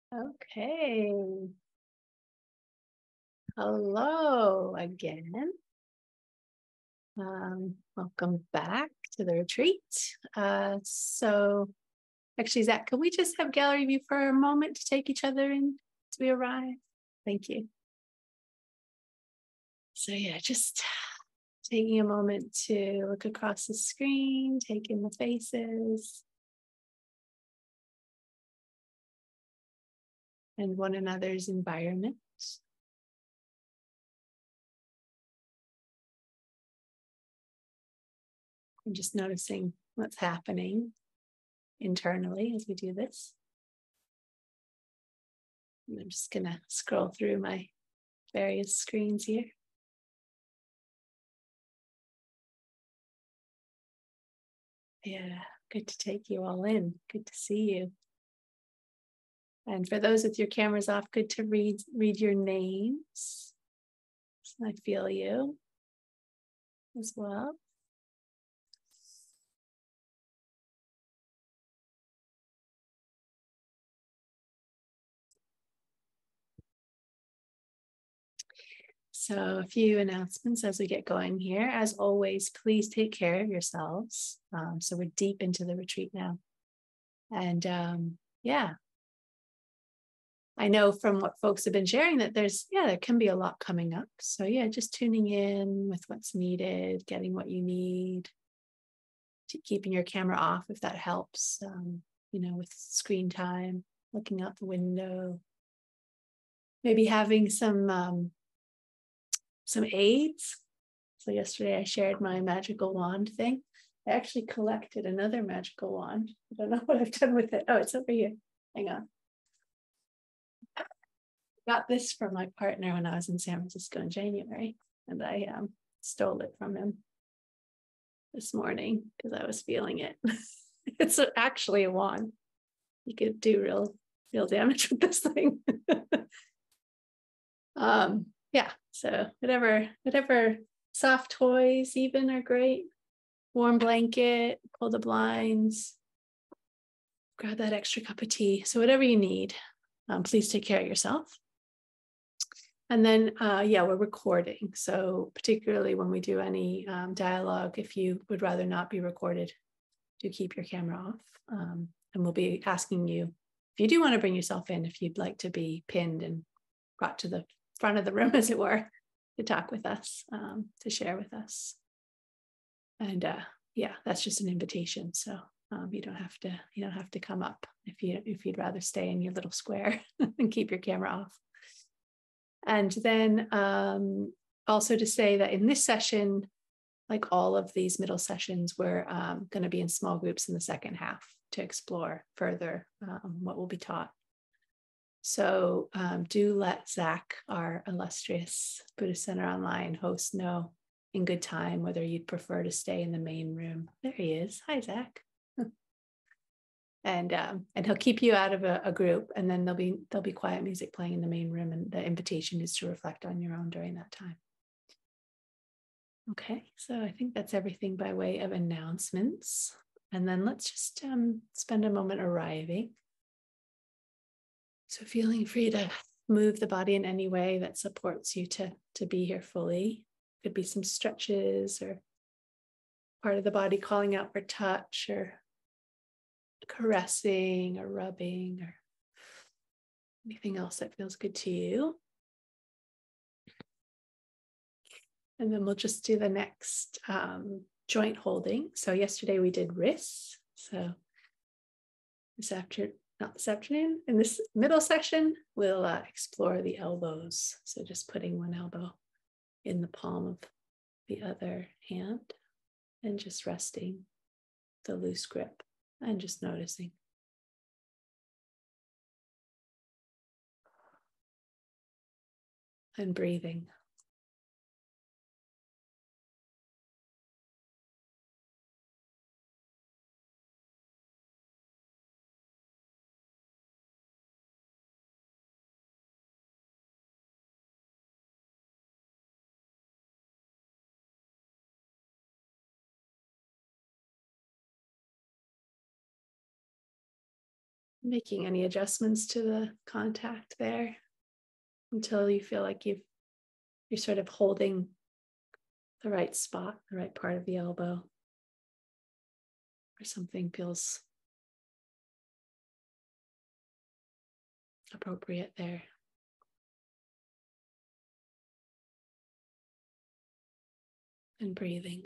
Okay. Hello again. Welcome back to the retreat. Actually, Zach, can we just have gallery view for a moment to take each other in as we arrive? Thank you. So yeah, just taking a moment to look across the screen, take in the faces and one another's environment. And just noticing what's happening internally as we do this. And I'm just going to scroll through my various screens here. Yeah, good to take you all in. Good to see you. And for those with your cameras off, good to read your names. So I feel you as well. So a few announcements as we get going here. As always, please take care of yourselves. So we're deep into the retreat now. And yeah, I know from what folks have been sharing that there can be a lot coming up. So yeah, just tuning in with what's needed, getting what you need, keeping your camera off if that helps, with screen time, looking out the window, maybe having some aids. So yesterday I shared my magical wand thing. I actually collected another magical wand. I don't know what I've done with it. Oh, it's over here. Hang on. Got this from my partner when I was in San Francisco in January, and I stole it from him this morning because I was feeling it. It's actually a wand. You could do real damage with this thing. Yeah, so whatever soft toys even are great. Warm blanket, pull the blinds, grab that extra cup of tea. So whatever you need, please take care of yourself. And then, we're recording. So particularly when we do any dialogue, if you would rather not be recorded, do keep your camera off. And we'll be asking you, if you do want to bring yourself in, if you'd like to be pinned and brought to the front of the room, as it were, to talk with us, to share with us. And that's just an invitation. So you don't have to come up if you'd rather stay in your little square and keep your camera off. And then also to say that in this session, like all of these middle sessions, we're going to be in small groups in the second half to explore further what will be taught. So do let Zach, our illustrious Buddhist Center Online host, know in good time whether you'd prefer to stay in the main room. There he is. Hi, Zach. And he'll keep you out of a group, and then there'll be quiet music playing in the main room, and the invitation is to reflect on your own during that time. Okay, so I think that's everything by way of announcements. And then let's just spend a moment arriving. So feeling free to move the body in any way that supports you to be here fully. Could be some stretches or part of the body calling out for touch or caressing or rubbing or anything else that feels good to you. And then we'll just do the next joint holding. So yesterday we did wrists. So not this afternoon, in this middle session, we'll explore the elbows. So just putting one elbow in the palm of the other hand and just resting the loose grip and just noticing. And breathing. Making any adjustments to the contact there until you feel like you're sort of holding the right spot, the right part of the elbow, or something feels appropriate there. And breathing.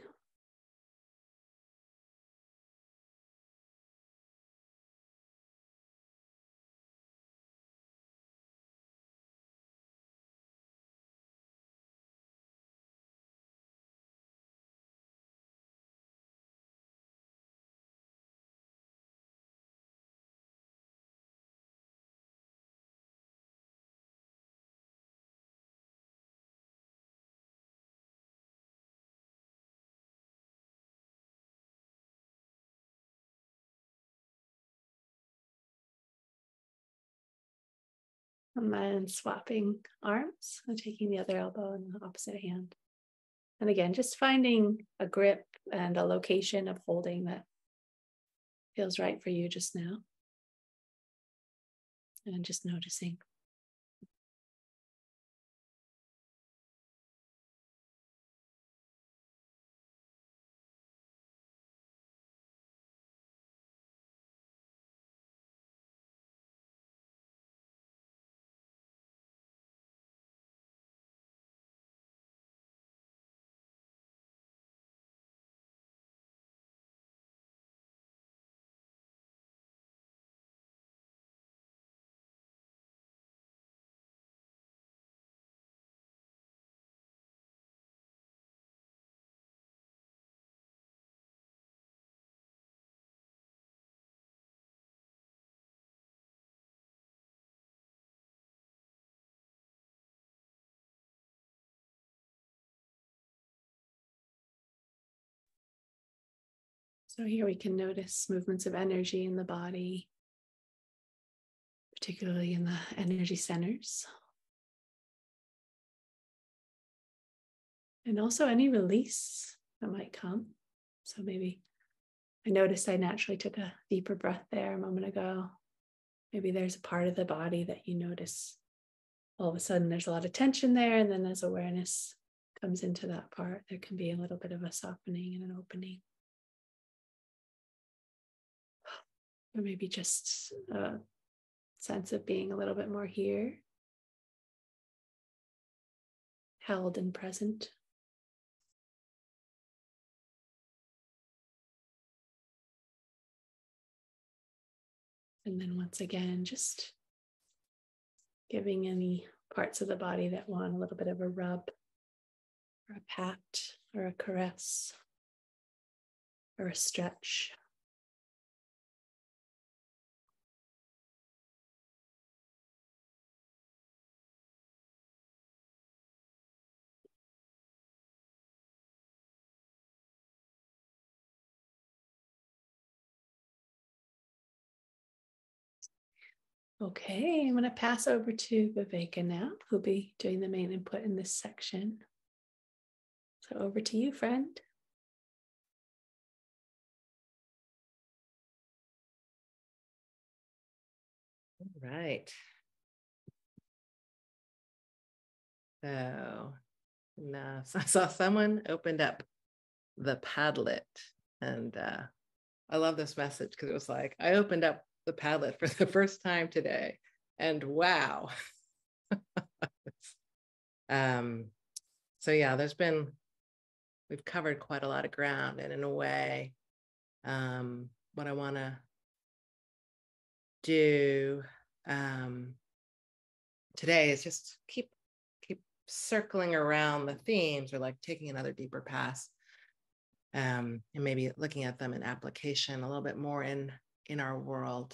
And then swapping arms and taking the other elbow in the opposite hand. And again, just finding a grip and a location of holding that feels right for you just now. And just noticing. So here we can notice movements of energy in the body, particularly in the energy centers. And also any release that might come. So maybe I noticed I naturally took a deeper breath there a moment ago. Maybe there's a part of the body that you notice all of a sudden there's a lot of tension there. And then as awareness comes into that part, there can be a little bit of a softening and an opening. Or maybe just a sense of being a little bit more here, held and present. And then once again, just giving any parts of the body that want a little bit of a rub or a pat or a caress or a stretch. Okay, I'm going to pass over to Viveka now, who'll be doing the main input in this section. So over to you, friend. All right. So now I saw someone opened up the Padlet, and I love this message because it was like, I opened up the Padlet for the first time today, and wow. So yeah, we've covered quite a lot of ground, and in a way, what I want to do today is just keep circling around the themes, or like taking another deeper pass, and maybe looking at them in application a little bit more in our world.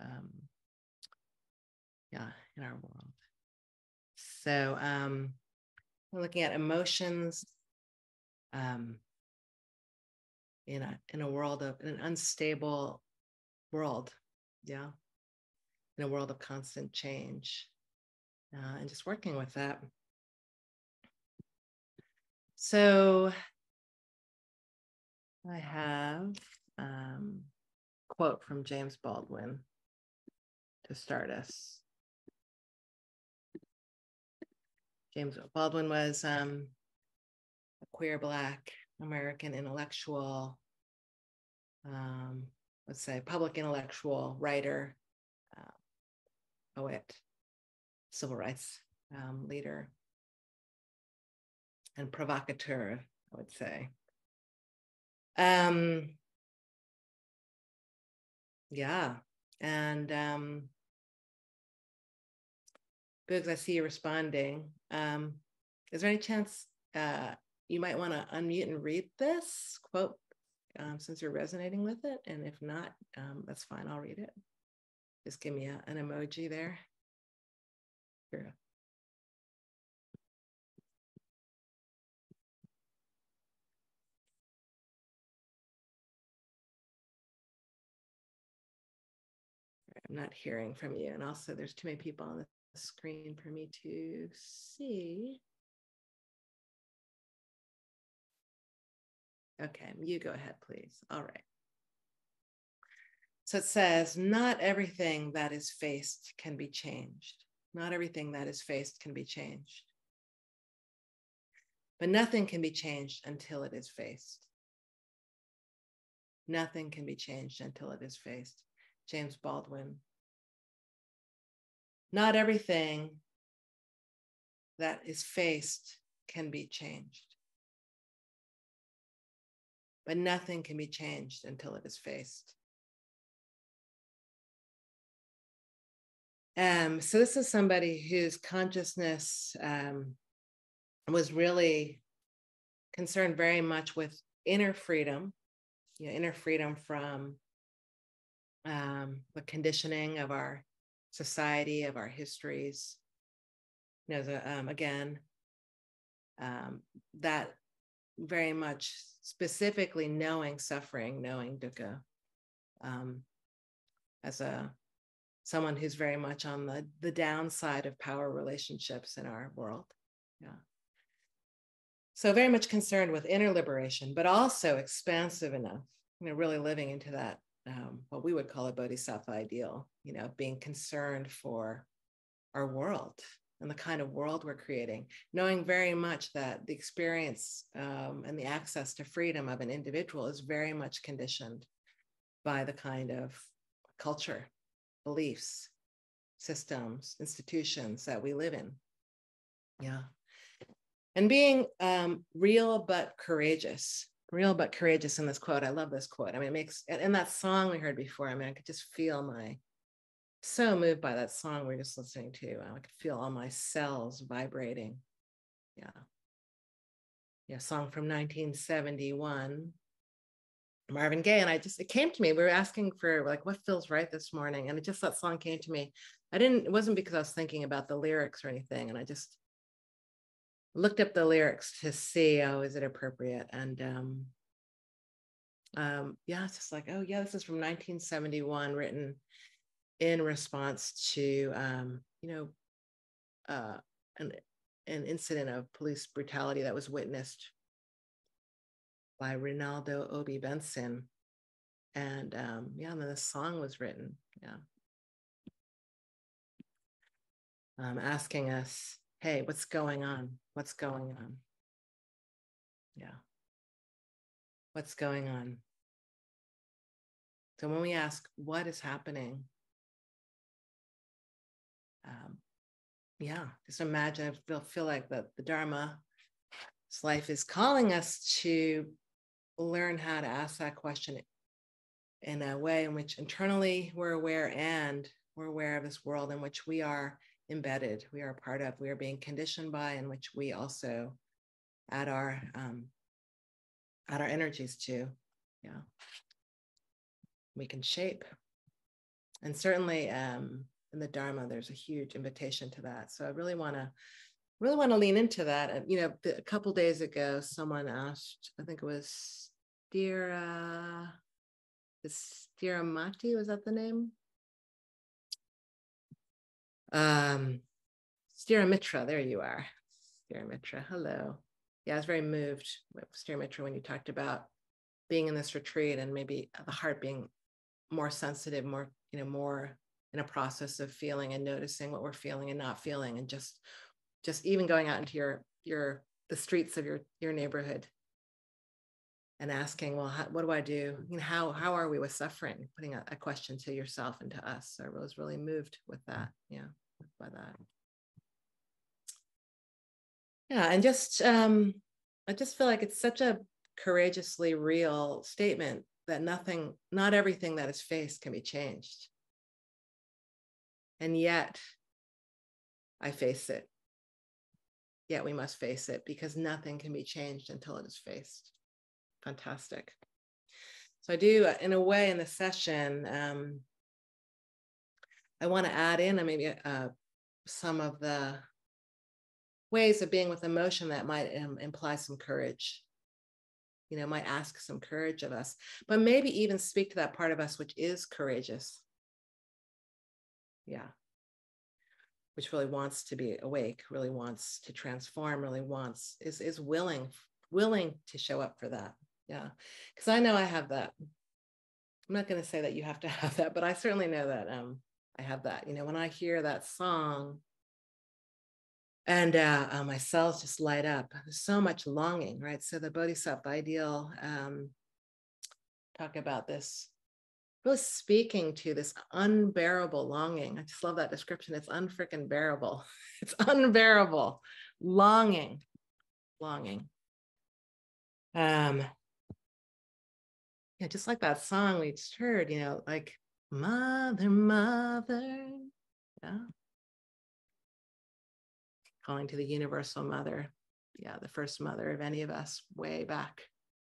In our world. So we're looking at emotions in a world of an unstable world, in a world of constant change, and just working with that. So I have a quote from James Baldwin. to start us. James Baldwin was a queer Black American intellectual, let's say public intellectual, writer, poet, civil rights leader, and provocateur, I would say. Yeah, and Biggs, I see you responding. Is there any chance you might want to unmute and read this quote since you're resonating with it? And if not, that's fine, I'll read it. Just give me an emoji there. Here. I'm not hearing from you. And also there's too many people on the screen for me to see. Okay, you go ahead, please. All right. So it says, not everything that is faced can be changed. Not everything that is faced can be changed. But nothing can be changed until it is faced. Nothing can be changed until it is faced. James Baldwin. Not everything that is faced can be changed. But nothing can be changed until it is faced. So this is somebody whose consciousness was really concerned very much with inner freedom, inner freedom from the conditioning of our society, of our histories. That very much specifically knowing suffering, knowing dukkha, as someone who's very much on the downside of power relationships in our world. Yeah. So very much concerned with inner liberation, but also expansive enough, really living into that, what we would call a bodhisattva ideal, being concerned for our world and the kind of world we're creating, knowing very much that the experience and the access to freedom of an individual is very much conditioned by the kind of culture, beliefs, systems, institutions that we live in. Yeah. And being real but courageous in this quote. I love this quote. I mean, it makes, and that song we heard before, I mean, I could just feel so moved by that song we we're just listening to. I could feel all my cells vibrating. Yeah. Yeah, song from 1971. Marvin Gaye. And it came to me, we were asking for what feels right this morning. And that song came to me. It wasn't because I was thinking about the lyrics or anything. And I just looked up the lyrics to see, is it appropriate? And it's just oh yeah, this is from 1971, written in response to, an incident of police brutality that was witnessed by Rinaldo Obi Benson. And and then the song was written, asking us, hey, what's going on? What's going on? Yeah. What's going on? So when we ask, what is happening? Just imagine, feel like the Dharma, this life is calling us to learn how to ask that question in a way in which internally we're aware, and we're aware of this world in which we are embedded, we are a part of, we are being conditioned by, in which we also add our energies to. Yeah, we can shape. And certainly in the Dharma, there's a huge invitation to that. So I really want to lean into that. And a couple days ago, someone asked, I think it was Stira Mati, was that the name? Stira Mitra, there you are. Stira Mitra, hello. Yeah, I was very moved with Stira Mitra when you talked about being in this retreat and maybe the heart being more sensitive, more in a process of feeling and noticing what we're feeling and not feeling, and just even going out into the streets of your neighborhood and asking, well, what do I do? You know, how are we with suffering? Putting a question to yourself and to us. So I was really moved with that. Yeah, by that. Yeah, and just I just feel like it's such a courageously real statement that not everything that is faced can be changed. And yet I face it. Yet we must face it, because nothing can be changed until it is faced. Fantastic. So I do, in a way, in the session, I want to add in maybe some of the ways of being with emotion that might imply some courage, you know, might ask some courage of us, but maybe even speak to that part of us which is courageous. Yeah. Which really wants to be awake, really wants to transform, really is willing to show up for that. Yeah. Because I know I have that. I'm not going to say that you have to have that, but I certainly know that I have that. You know, when I hear that song and my cells just light up, there's so much longing, right? So the Bodhisattva ideal talk about this, really speaking to this unbearable longing. I just love that description. It's unfreaking bearable. It's unbearable longing. Yeah, just like that song we just heard, you know, like mother, mother. Yeah. Calling to the universal mother. Yeah, the first mother of any of us way back.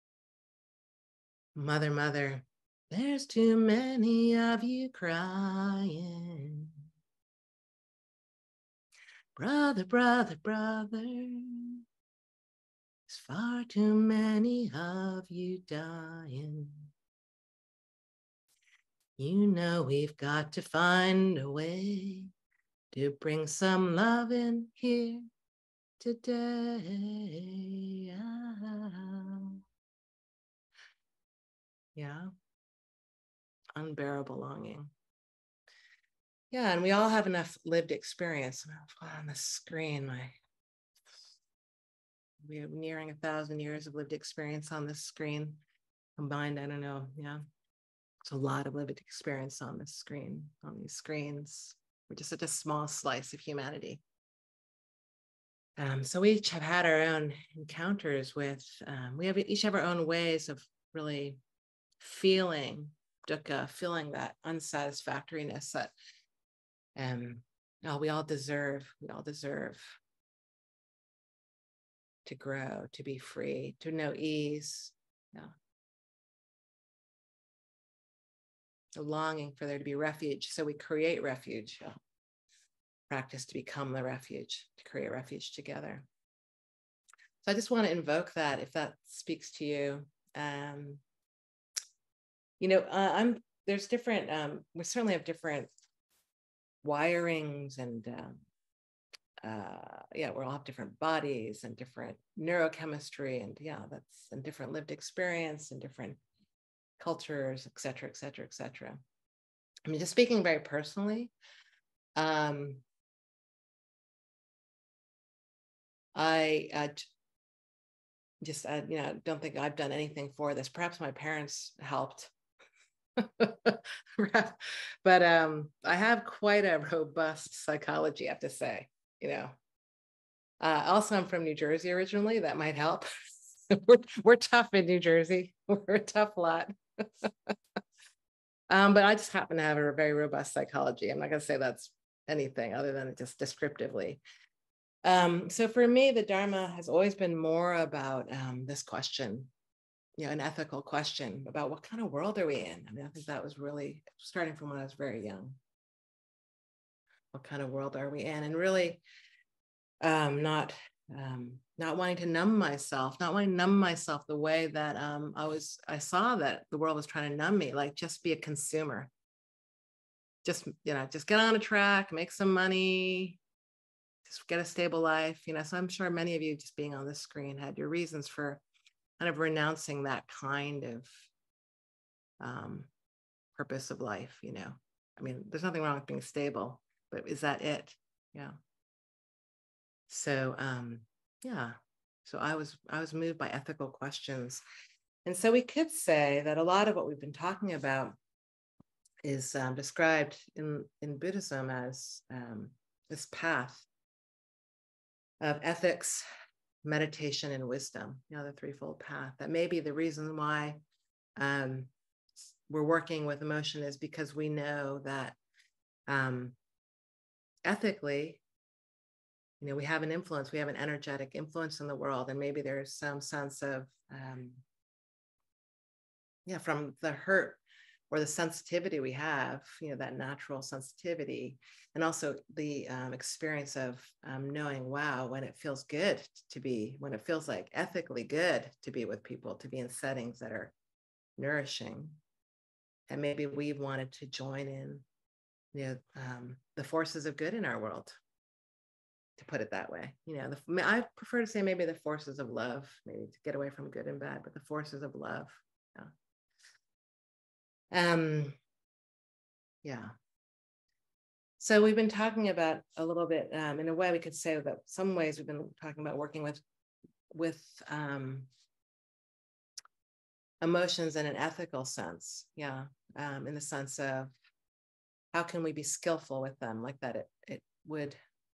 Mother, mother, there's too many of you crying. Brother, brother, brother, there's far too many of you dying. You know we've got to find a way to bring some love in here today. Yeah. Unbearable longing. Yeah, and we all have enough lived experience. On the screen, we're nearing 1,000 years of lived experience on this screen combined. I don't know. Yeah. It's a lot of lived experience on this screen, on these screens. We're just such a small slice of humanity. So we each have had our own encounters with, each have our own ways of really feeling dukkha, feeling that unsatisfactoriness that we all deserve to grow, to be free, to know ease. Yeah. The longing for there to be refuge. So we create refuge. Yeah. Practice to become the refuge, to create refuge together. So I just want to invoke that, if that speaks to you. You know, there's different, we certainly have different wirings and yeah, we all have different bodies and different neurochemistry, and yeah, and different lived experience and different cultures, et cetera, et cetera, et cetera. I mean, just speaking very personally, I just, you know, don't think I've done anything for this. Perhaps my parents helped. But I have quite a robust psychology, I have to say, you know. Also, I'm from New Jersey originally. That might help. we're tough in New Jersey. We're a tough lot. But I just happen to have a very robust psychology. I'm not going to say that's anything other than just descriptively. So for me, the Dharma has always been more about this question, you know, an ethical question about what kind of world are we in? I mean, I think that was really starting from when I was very young. What kind of world are we in? And really not wanting to numb myself, the way that I saw that the world was trying to numb me, like just be a consumer. Just, you know, just get on a track, make some money, just get a stable life, you know. So I'm sure many of you just being on this screen had your reasons for kind of renouncing that kind of purpose of life, you know, I mean, there's nothing wrong with being stable, but is that it? Yeah. So, yeah. So I was moved by ethical questions. And so we could say that a lot of what we've been talking about is described in Buddhism as this path of ethics, meditation, and wisdom, the threefold path. That may be the reason why we're working with emotion, is because we know that ethically, we have an influence, we have an energetic influence in the world, and maybe there's some sense of, from the hurt or the sensitivity we have, that natural sensitivity, and also the experience of knowing, wow, when it feels good to be, when it feels like ethically good to be with people, to be in settings that are nourishing. And maybe we wanted to join in, the forces of good in our world, to put it that way. I prefer to say maybe the forces of love, maybe to get away from good and bad, but the forces of love. Yeah. So we've been talking about a little bit, in a way we could say that some ways we've been talking about working with emotions in an ethical sense. Yeah. In the sense of how can we be skillful with them, like that it would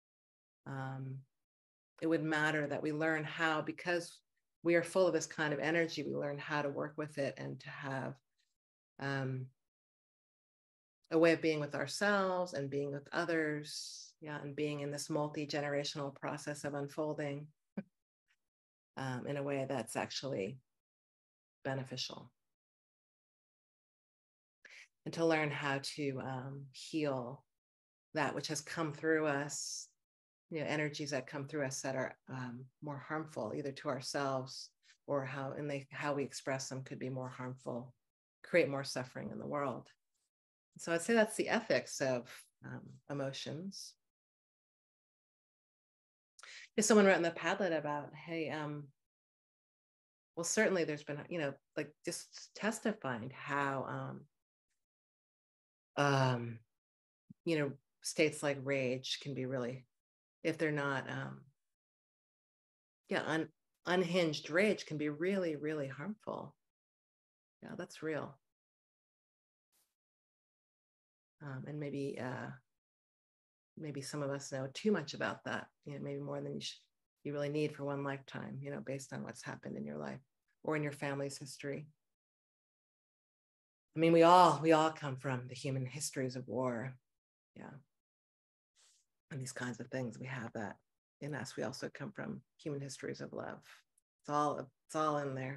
matter that we learn how, because we are full of this kind of energy, we learn how to work with it and to have a way of being with ourselves and being with others, and being in this multi-generational process of unfolding in a way that's actually beneficial. And to learn how to heal that which has come through us, energies that come through us that are more harmful, either to ourselves or how we express them could be more harmful, create more suffering in the world. So I'd say that's the ethics of emotions. If someone wrote in the Padlet about, hey, well, certainly there's been, like just testifying how, states like rage can be really, if they're not, unhinged rage can be really, really harmful. Yeah, that's real. And maybe some of us know too much about that, maybe more than you really need for one lifetime, based on what's happened in your life or in your family's history. I mean, we all come from the human histories of war. Yeah. And these kinds of things, we have that in us. We also come from human histories of love. It's all in there.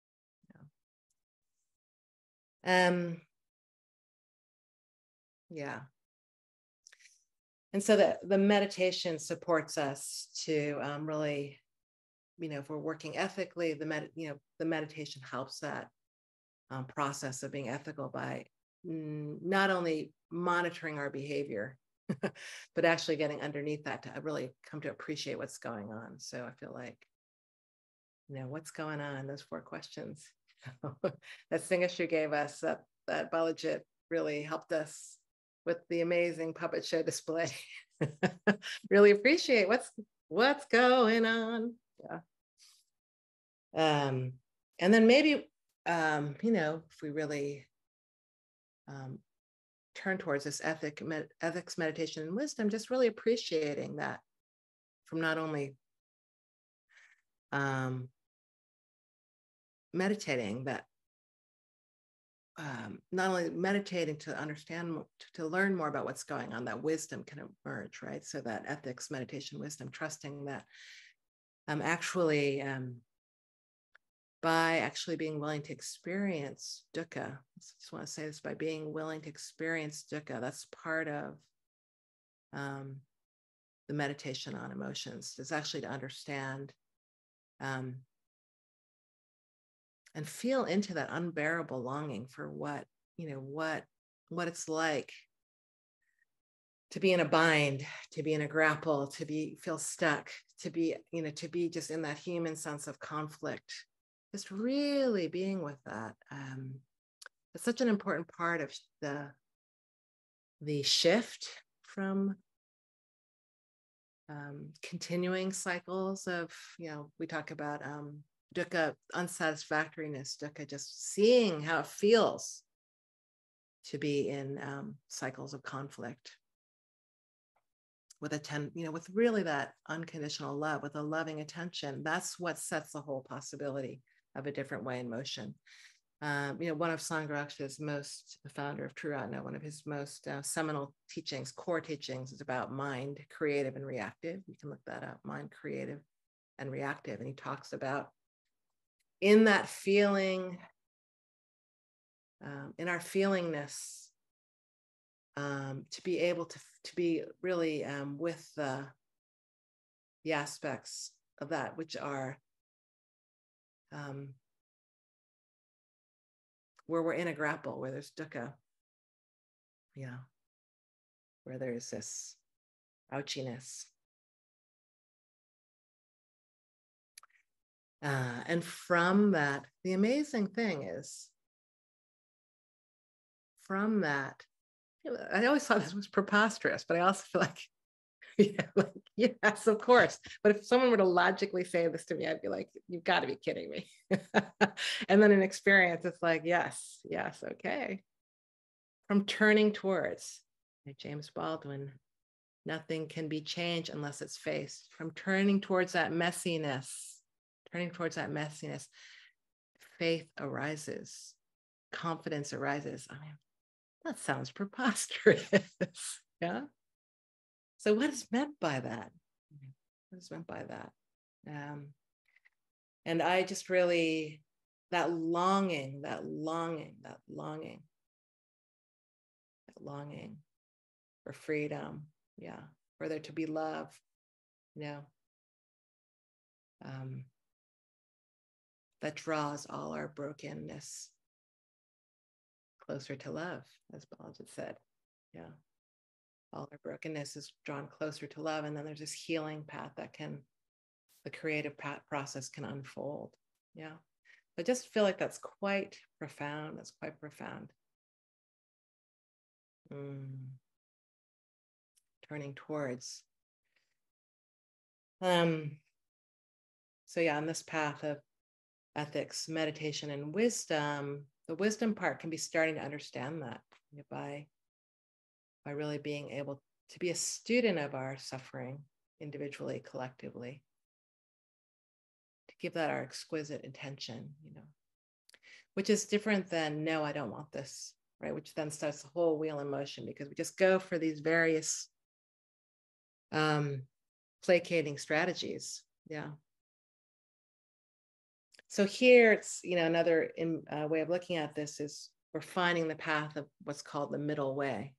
Yeah. And so the meditation supports us to really, if we're working ethically, the meditation helps that process of being ethical by not only monitoring our behavior, but actually getting underneath that to really come to appreciate what's going on. So I feel like, what's going on? Those 4 questions that Singashri gave us, that Balajit really helped us with the amazing puppet show display. Really appreciate what's going on. Yeah. And then maybe, if we really turn towards this ethics, meditation, and wisdom, just really appreciating that from not only meditating, that not only meditating to understand, to learn more about what's going on, that wisdom can emerge, right? So that ethics, meditation, wisdom, trusting that by actually being willing to experience dukkha, I just want to say this, by being willing to experience dukkha, that's part of the meditation on emotions, is actually to understand and feel into that unbearable longing for what it's like to be in a bind, to be in a grapple, to feel stuck, to be just in that human sense of conflict. Just really being with that. It's such an important part of the shift from continuing cycles of, we talk about dukkha, unsatisfactoriness, dukkha, just seeing how it feels to be in cycles of conflict with with really that unconditional love, with a loving attention. That's what sets the whole possibility of a different way in motion. One of Sangharakshita's the founder of Triratna, one of his most seminal teachings, core teachings, is about mind, creative and reactive. You can look that up, mind, creative and reactive. And he talks about in that feeling, in our feelingness, to be able to be really with the aspects of that which are where we're in a grapple, where there's dukkha, where there's this ouchiness. And from that, the amazing thing is, from that, I always thought this was preposterous, but I also feel like, yes, of course. But if someone were to logically say this to me, I'd be like, you've got to be kidding me. And then in experience, it's like, yes, okay. From turning towards, like James Baldwin, nothing can be changed unless it's faced. From turning towards that messiness, faith arises, confidence arises. I mean, that sounds preposterous. Yeah. So what is meant by that? What is meant by that? And I just really, that longing for freedom, for there to be love, that draws all our brokenness closer to love, as Balaji said. All our brokenness is drawn closer to love, and then there's this healing path that the creative process can unfold. I just feel like that's quite profound. Turning towards. So on this path of ethics, meditation, and wisdom, the wisdom part can be starting to understand that by really being able to be a student of our suffering individually, collectively, to give that our exquisite attention, which is different than, no, I don't want this, right? Which then starts the whole wheel in motion, because we just go for these various placating strategies. So here it's, another way of looking at this is we're finding the path of what's called the middle way.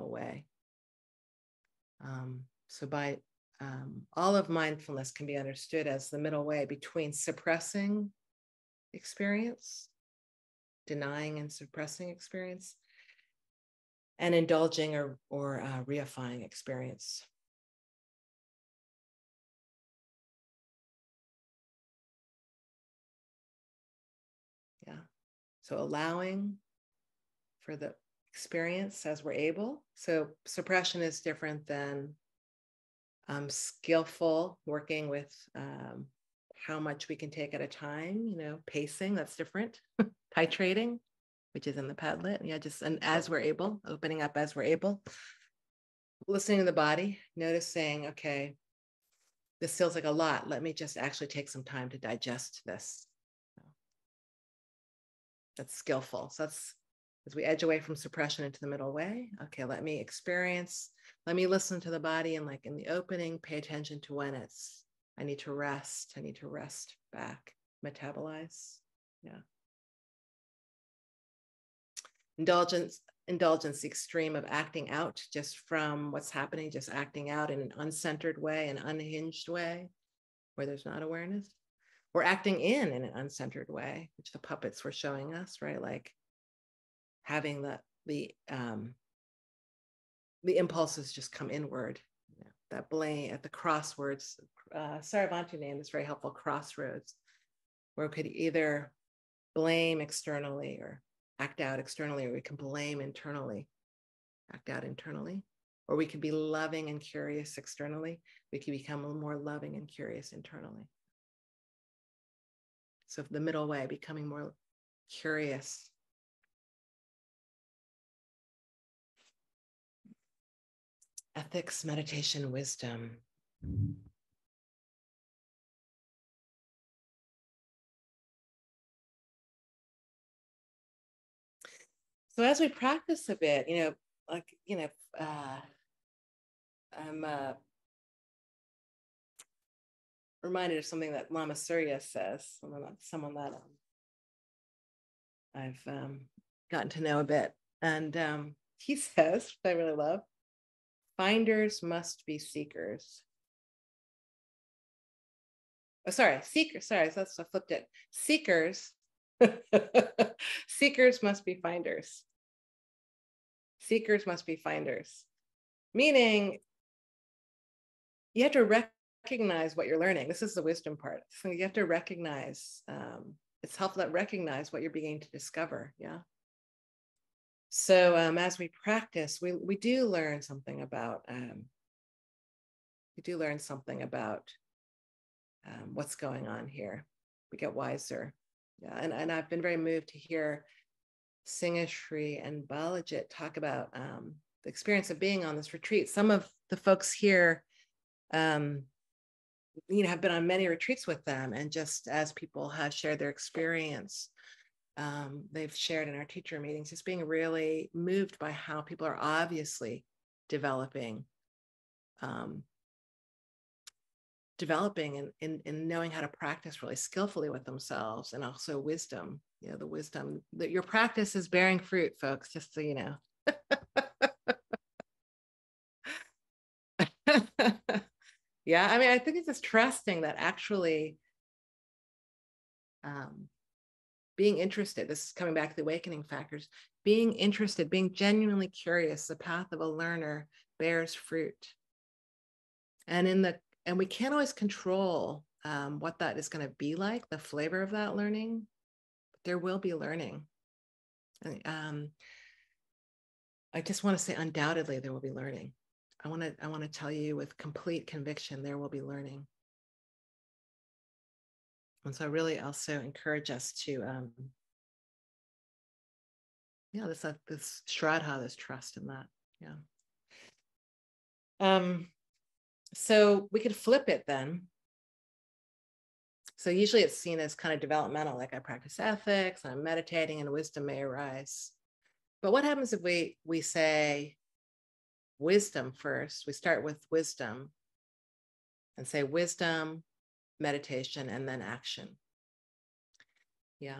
So by all of mindfulness can be understood as the middle way between suppressing experience, denying and suppressing experience, and indulging or reifying experience. So allowing for the experience as we're able. So suppression is different than skillful working with how much we can take at a time, pacing, that's different. Titrating, which is in the Padlet. And as we're able, opening up as we're able, listening to the body, noticing, okay, this feels like a lot. Let me just actually take some time to digest this. That's skillful. So that's as we edge away from suppression into the middle way. Okay, let me experience, let me listen to the body, and like in the opening, pay attention to when I need to rest back, metabolize. Indulgence, the extreme of acting out just from what's happening, just acting out in an uncentered way, an unhinged way, where there's not awareness. Or acting in an uncentered way, which the puppets were showing us, right? Like having the impulses just come inward. That blame at the crosswords. Saravanti named this very helpful crossroads, where we could either blame externally or act out externally, or we can blame internally. act out internally. Or we could be loving and curious externally. We could become more loving and curious internally. So the middle way, becoming more curious. Ethics, meditation, wisdom. So as we practice a bit, I'm reminded of something that Lama Surya says, someone that I've gotten to know a bit. And he says, which I really love, finders must be seekers. Oh, sorry, seekers. Sorry, I flipped it. Seekers. Seekers must be finders. Seekers must be finders. Meaning, you have to recognize what you're learning. This is the wisdom part. So you have to recognize. It's helpful to recognize what you're beginning to discover. Yeah. So as we practice, we do learn something about. We do learn something about what's going on here. We get wiser. Yeah, and I've been very moved to hear Singashri and Balajit talk about the experience of being on this retreat. Some of the folks here, have been on many retreats with them, and just as people have shared their experience, they've shared in our teacher meetings, just being really moved by how people are obviously developing in knowing how to practice really skillfully with themselves, and also wisdom. The wisdom that your practice is bearing fruit, folks, just so you know. Yeah, I mean, I think it's just trusting that actually being interested, this is coming back to the awakening factors, being interested, being genuinely curious, the path of a learner bears fruit. And we can't always control what that is going to be like, the flavor of that learning, but there will be learning. I just want to say, undoubtedly, there will be learning. I want to tell you with complete conviction, there will be learning. And so I really also encourage us to, this Shraddha, this trust in that. Yeah. So we could flip it then. So usually it's seen as kind of developmental, like I practice ethics, I'm meditating, and wisdom may arise. But what happens if we say wisdom first? We start with wisdom and say wisdom, meditation, and then action. Yeah.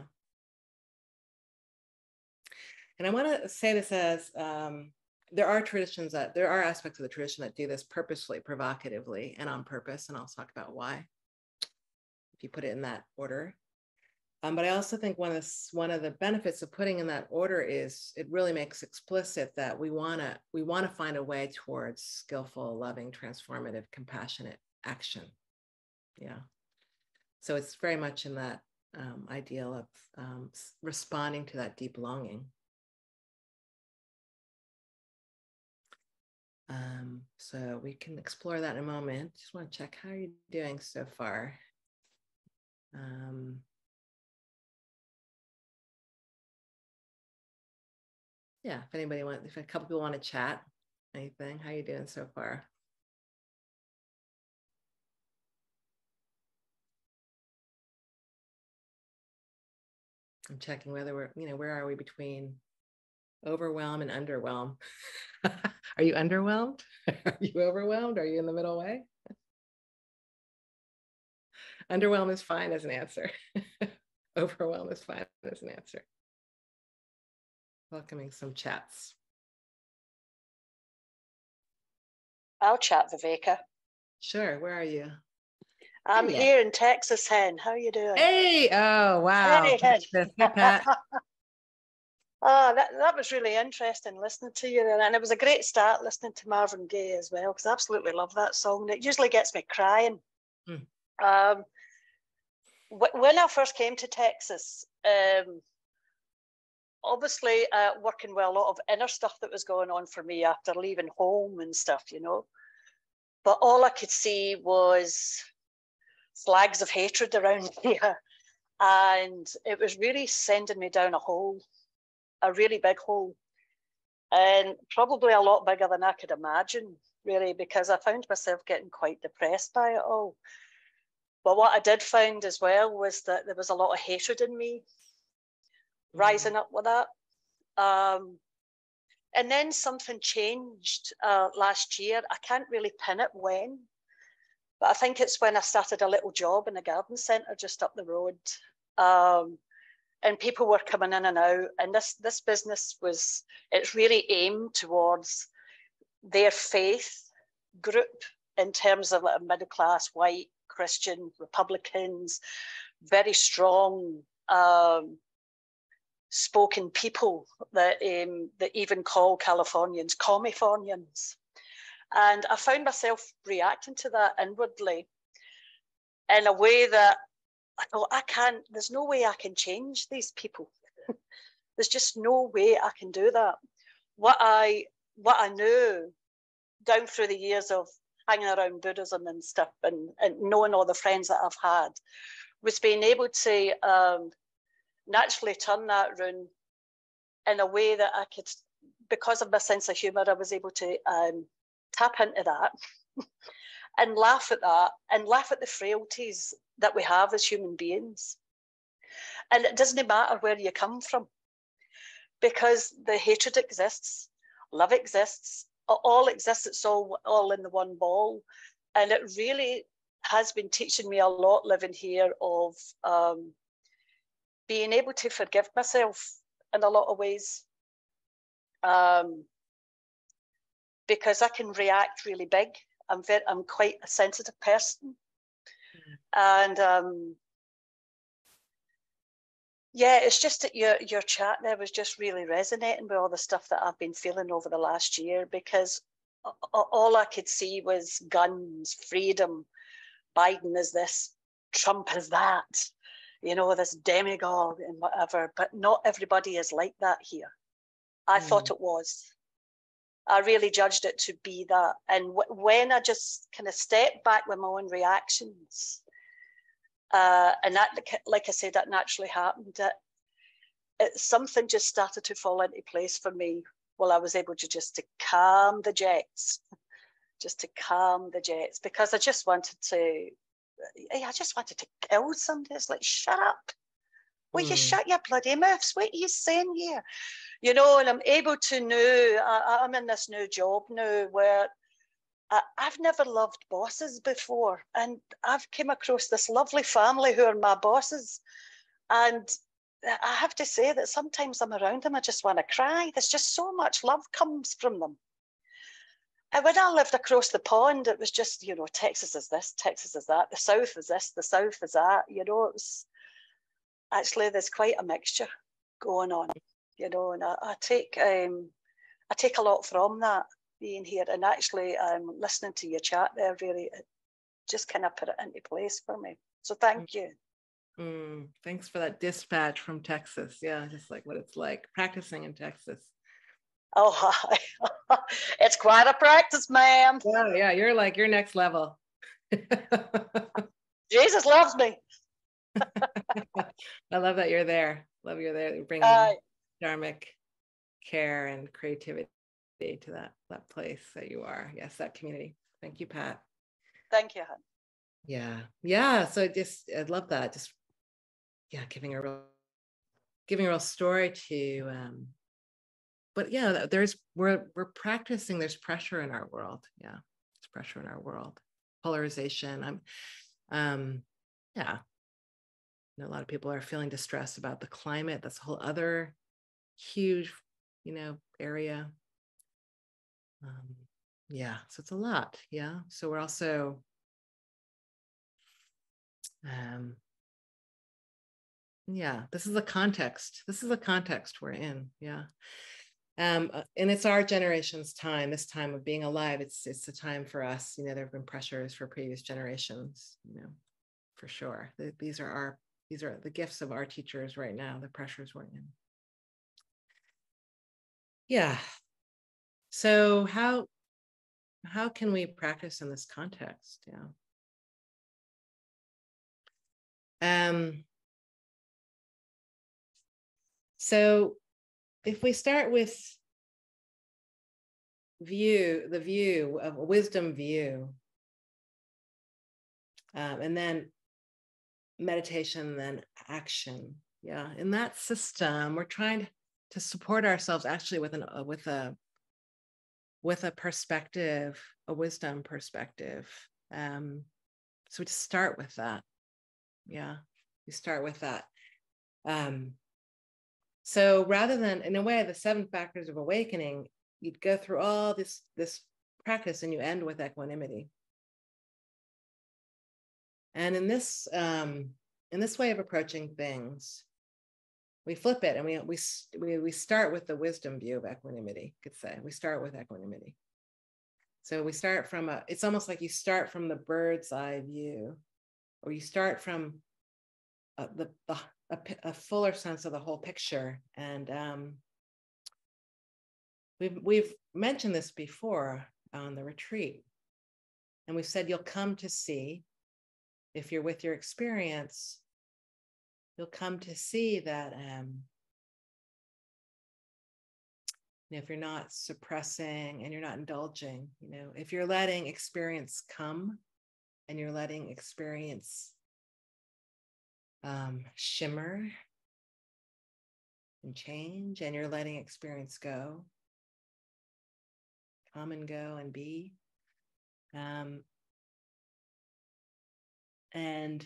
And I want to say this as there are aspects of the tradition that do this purposefully, provocatively, and on purpose. And I'll talk about why, if you put it in that order. But I also think one of the benefits of putting in that order is it really makes explicit that we want to find a way towards skillful, loving, transformative, compassionate action. Yeah. So it's very much in that ideal of responding to that deep longing. So we can explore that in a moment. Just want to check how you're doing so far. Yeah, if a couple people want to chat, anything, how are you doing so far? I'm checking whether where are we between overwhelm and underwhelm? Are you underwhelmed? Are you overwhelmed? Are you in the middle way? Underwhelm is fine as an answer. Overwhelm is fine as an answer. Welcoming some chats. I'll chat, Viveka. Sure. Where are you? I'm here in Texas, Hen. How are you doing? Hey! Oh, wow. Hey, Hen. Hey, Pat. Oh, that was really interesting listening to you there. And it was a great start listening to Marvin Gaye as well, because I absolutely love that song. It usually gets me crying. When I first came to Texas, obviously working with a lot of inner stuff that was going on for me after leaving home and stuff, you know. But all I could see was flags of hatred around here. And it was really sending me down a hole, a really big hole. And probably a lot bigger than I could imagine, really, because I found myself getting quite depressed by it all. But what I did find as well was that there was a lot of hatred in me rising up with that. And then something changed last year. I can't really pin it when, but I think it's when I started a little job in a garden centre just up the road. And people were coming in and out. And this business it's really aimed towards their faith group in terms of like a middle class, white, Christian, Republicans, very strong spoken people that even call Californians Commifornians. And I found myself reacting to that inwardly in a way that I thought, there's no way I can change these people. There's just no way I can do that. What I knew down through the years of hanging around Buddhism and stuff and knowing all the friends that I've had was being able to naturally turn that around in a way that I could, because of my sense of humour, I was able to tap into that and laugh at that and laugh at the frailties that we have as human beings. And it doesn't matter where you come from, because the hatred exists, love exists, all exists, it's all in the one ball. And it really has been teaching me a lot living here of being able to forgive myself in a lot of ways, because I can react really big. I'm quite a sensitive person, and yeah, it's just that your chat there was just really resonating with all the stuff that I've been feeling over the last year, because all I could see was guns, freedom, Biden is this, Trump is that, you know, this demagogue and whatever, but not everybody is like that here. I thought it was. I really judged it to be that. And when I just kind of stepped back with my own reactions, and that, like I said, that naturally happened, something just started to fall into place for me. Well, I was able to just to calm the jets, because I just wanted to kill somebody. It's like, shut up. Will you shut your bloody mouths? What are you saying here? You know, and I'm able to know, I'm in this new job now where I've never loved bosses before. And I've come across this lovely family who are my bosses. And I have to say that sometimes I'm around them, I just want to cry. There's just so much love comes from them. And when I lived across the pond, it was just, you know, Texas is this, Texas is that, the South is this, the South is that. You know, it was actually, there's quite a mixture going on, you know, and I take a lot from that being here, and actually listening to your chat there, really, it just kind of put it into place for me. So thank you. Thanks for that dispatch from Texas. Yeah, just like what it's like practicing in Texas. Oh, it's quite a practice, ma'am. Yeah, you're next level. Jesus loves me. I love that you're there. Love you're there. You're bringing dharmic care and creativity to that place that you are. Yes, that community. Thank you, Pat. Thank you, hon. Yeah. So I love that. Just giving a real story to. But yeah, we're practicing. There's pressure in our world. Yeah, there's pressure in our world. Polarization. A lot of people are feeling distressed about the climate. That's a whole other huge, area. So it's a lot. Yeah. So we're also, this is the context. This is the context we're in. Yeah. And it's our generation's time, this time of being alive. It's the time for us. There have been pressures for previous generations, for sure. These are the gifts of our teachers right now, the pressures we're in. Yeah. So how can we practice in this context? Yeah. So if we start with the view of a wisdom view, and then meditation, then action. Yeah. In that system, we're trying to support ourselves actually with a perspective, a wisdom perspective. So we just start with that. Yeah. We start with that. So rather than, in a way, the 7 factors of awakening, you'd go through all this practice and you end with equanimity. And in this way of approaching things, we flip it and we start with the wisdom view of equanimity. You could say we start with equanimity. So we start from it's almost like you start from the bird's eye view, or you start from a fuller sense of the whole picture. And we've mentioned this before on the retreat, and we've said you'll come to see, if you're with your experience, you'll come to see that if you're not suppressing and you're not indulging, if you're letting experience come and you're letting experience shimmer and change, and you're letting experience go, come and go and be, and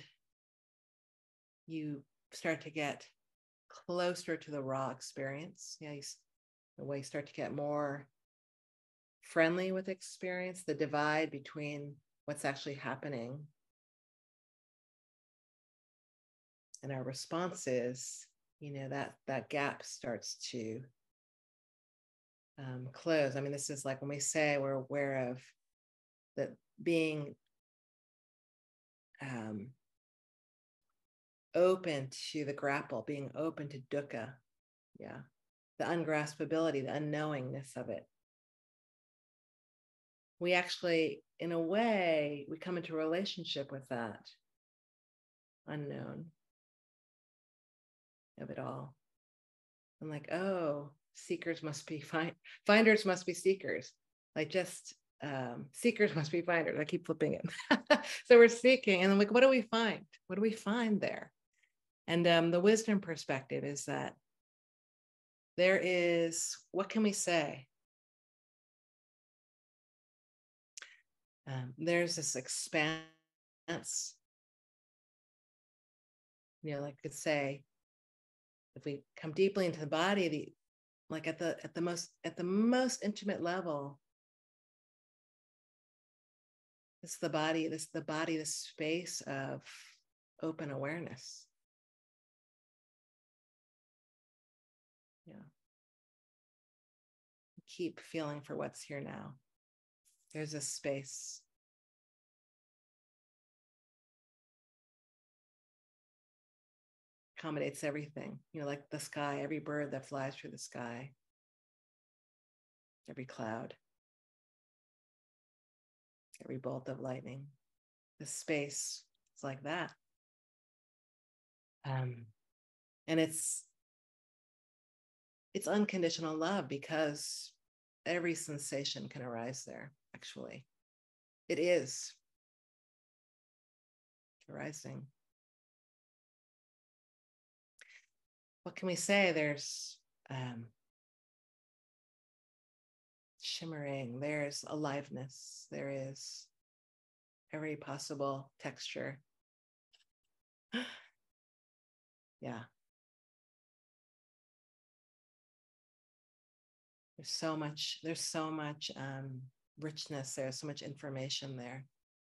you start to get closer to the raw experience. The way you start to get more friendly with experience, the divide between what's actually happening and our responses, that gap starts to close. I mean, this is like when we say we're aware of that being open to the grapple, being open to dukkha, the ungraspability, the unknowingness of it. We actually, in a way, we come into a relationship with that unknown of it all. I'm like, oh, seekers must be finders must be seekers. Like just seekers must be finders. I keep flipping it. So we're seeking, and I'm like, what do we find? What do we find there? And the wisdom perspective is that there is, what can we say? There's this expanse, like I could say, if we come deeply into the body, like at the most intimate level, it's the body, this space of open awareness. Yeah. Keep feeling for what's here now. There's a space. Accommodates everything, like the sky, every bird that flies through the sky, every cloud, every bolt of lightning. The space is like that. And it's unconditional love, because every sensation can arise there. Actually, it is arising. What can we say? There's shimmering, there's aliveness, there is every possible texture. Yeah. There's so much richness, there's so much information there.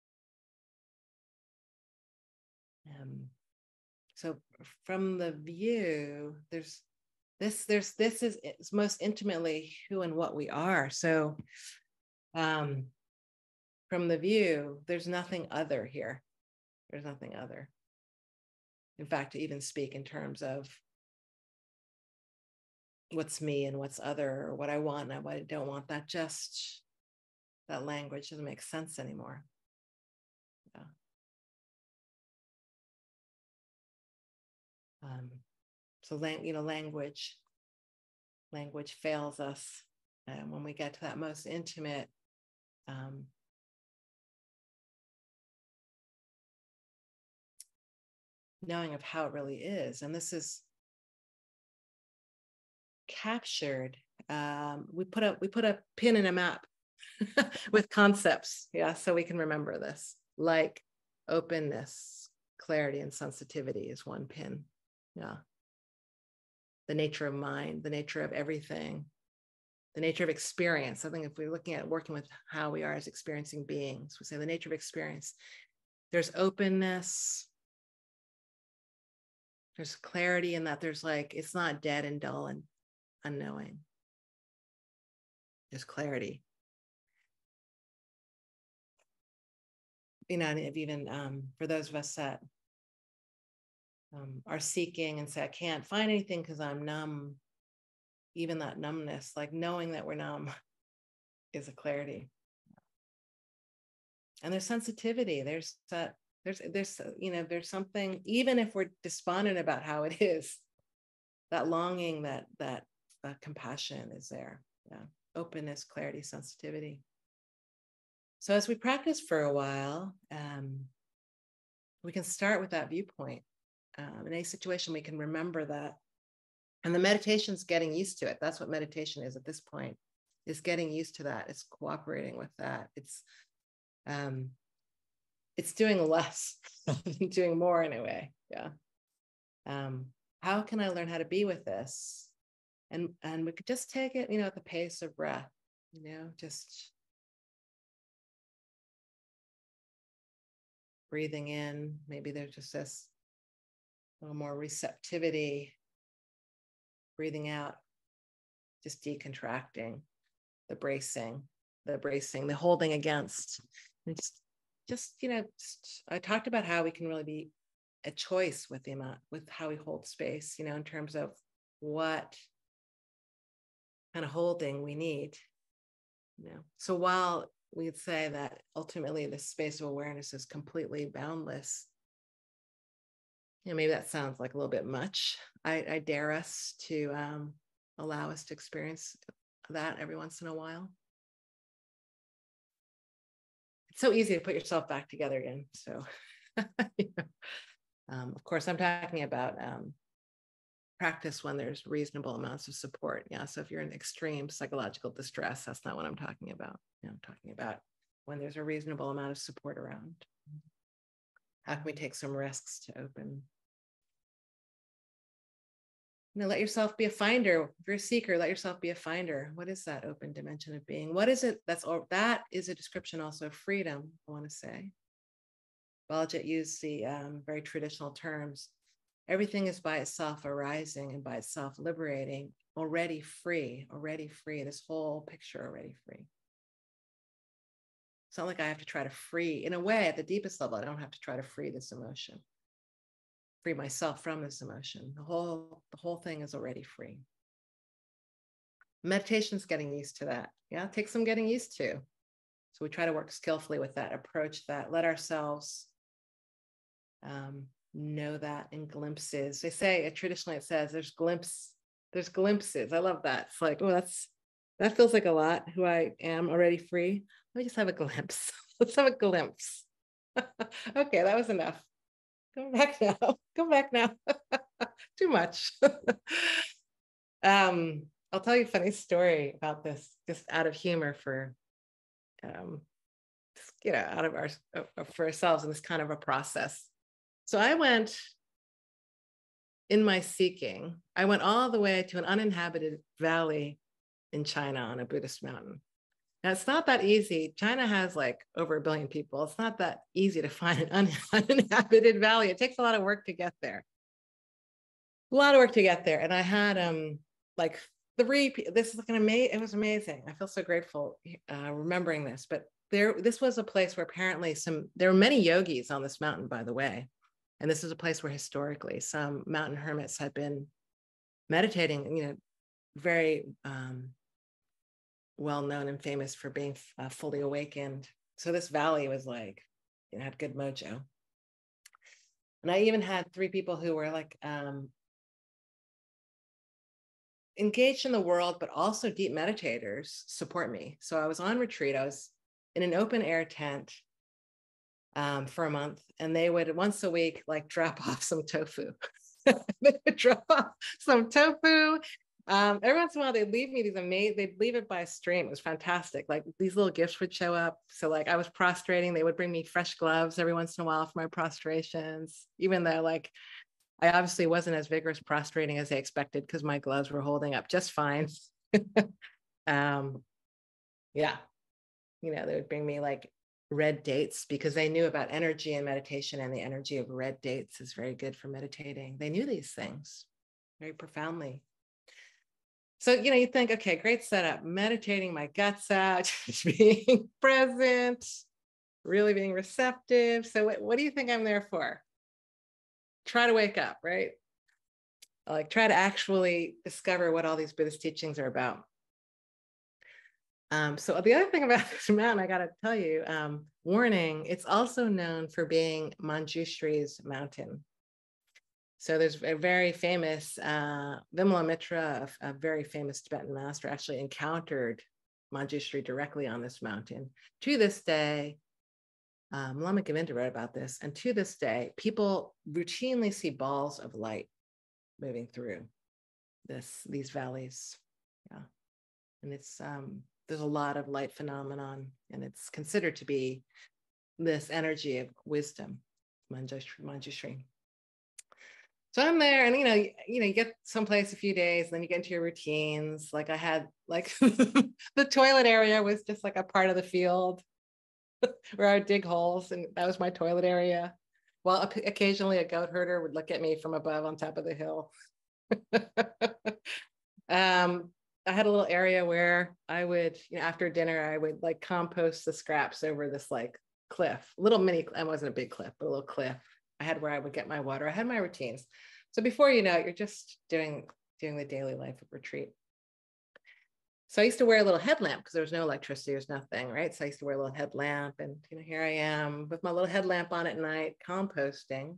So from the view, this is most intimately who and what we are. So from the view, there's nothing other here. There's nothing other. In fact, to even speak in terms of what's me and what's other, or what I want and what I don't want. That language doesn't make sense anymore. Yeah. So language fails us, and when we get to that most intimate, knowing of how it really is. And this is captured. We put a pin in a map with concepts, yeah, so we can remember this, like openness, clarity, and sensitivity is one pin. Yeah. The nature of mind, the nature of everything, the nature of experience. I think if we're looking at working with how we are as experiencing beings, we say the nature of experience. There's openness. There's clarity in that there's like, it's not dead and dull and unknowing. There's clarity. And even for those of us that are seeking and say, I can't find anything because I'm numb, even that numbness, like knowing that we're numb, is a clarity. And there's sensitivity. There's something, even if we're despondent about how it is, that longing, that compassion is there. Yeah. Openness, clarity, sensitivity. So as we practice for a while, we can start with that viewpoint. In any situation, we can remember that. And the meditation's getting used to it. That's what meditation is at this point, is getting used to that. It's cooperating with that. It's doing less than doing more in a way. Yeah. How can I learn how to be with this? And we could just take it, at the pace of breath, just breathing in. Maybe there's just this little more receptivity. Breathing out, just decontracting, the bracing, the holding against. And I talked about how we can really be a choice with with how we hold space, in terms of what kind of holding we need. So while we'd say that ultimately the space of awareness is completely boundless, maybe that sounds like a little bit much. I dare us to allow us to experience that every once in a while. It's so easy to put yourself back together again. So, of course, I'm talking about practice when there's reasonable amounts of support. Yeah. So if you're in extreme psychological distress, that's not what I'm talking about. I'm talking about when there's a reasonable amount of support around. How can we take some risks to open? Let yourself be a finder. If you're a seeker, let yourself be a finder. What is that open dimension of being? What is it? That is a description also of freedom, I want to say. Balaji used the very traditional terms. Everything is by itself arising and by itself liberating, already free, this whole picture already free. It's not like I have to try to free, in a way, at the deepest level, I don't have to try to free this emotion. Free myself from this emotion. The whole thing is already free. Meditation's getting used to that. Yeah, it takes some getting used to. So we try to work skillfully with that, approach that, let ourselves know that in glimpses. They say, traditionally it says there's glimpses. I love that. It's like, oh, that feels like a lot, who I am already free. Let me just have a glimpse. Let's have a glimpse. Okay, that was enough. Go back now. Too much. I'll tell you a funny story about this, just out of humor for, out of for ourselves in this kind of a process. So I went, in my seeking, I went all the way to an uninhabited valley in China on a Buddhist mountain. Now, it's not that easy. China has like over 1 billion people. It's not that easy to find an uninhabited valley. It takes a lot of work to get there. And I had like this is like it was amazing. I feel so grateful remembering this, but this was a place where apparently there were many yogis on this mountain, by the way. And this is a place where historically some mountain hermits had been meditating, very well known and famous for being fully awakened. So this valley was like, it had good mojo. And I even had 3 people who were like engaged in the world, but also deep meditators support me. So I was on retreat. I was in an open air tent for a month, and they would once a week like drop off some tofu. They would drop off some tofu. Every once in a while, they'd leave me these amazing, they'd leave it by a stream. It was fantastic. Like these little gifts would show up. So like I was prostrating, they would bring me fresh gloves every once in a while for my prostrations, even though like I obviously wasn't as vigorous prostrating as they expected because my gloves were holding up just fine. Yeah, you know, they would bring me like red dates because they knew about energy and meditation, and the energy of red dates is very good for meditating. They knew these things very profoundly. So, you know, you think, okay, great setup, meditating my guts out, just being present, really being receptive. So what do you think I'm there for? Try to wake up, right? Like try to actually discover what all these Buddhist teachings are about. So the other thing about this mountain, I got to tell you, warning, it's also known for being Manjushri's mountain. So there's a very famous, Vimala Mitra, a very famous Tibetan master, actually encountered Manjushri directly on this mountain. To this day, Lama Govinda wrote about this, and to this day, people routinely see balls of light moving through these valleys. Yeah, and it's there's a lot of light phenomenon, and it's considered to be this energy of wisdom, Manjushri. So I'm there, and you get someplace a few days, and then you get into your routines. Like I had, like the toilet area was just like a part of the field where I would dig holes, and that was my toilet area. Well, occasionally a goat herder would look at me from above on top of the hill. I had a little area where I would, after dinner, I would like compost the scraps over this like cliff, little mini, it wasn't a big cliff, but a little cliff. I had where I would get my water. I had my routines. So before you know it, you're just doing the daily life of retreat. So I used to wear a little headlamp because there was no electricity, there's nothing, right? So I used to wear a little headlamp, and here I am with my little headlamp on at night, composting.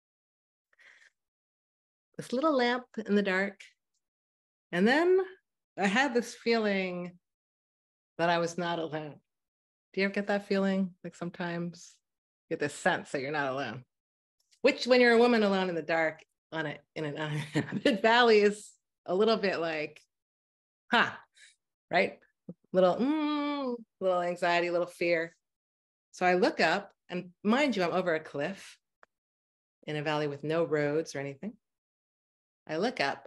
This little lamp in the dark. And then I had this feeling that I was not alone. Do you ever get that feeling? Like sometimes you get this sense that you're not alone, which when you're a woman alone in the dark in an uninhabited valley is a little bit like, right? Little anxiety, little fear. So I look up, and mind you, I'm over a cliff in a valley with no roads or anything. I look up,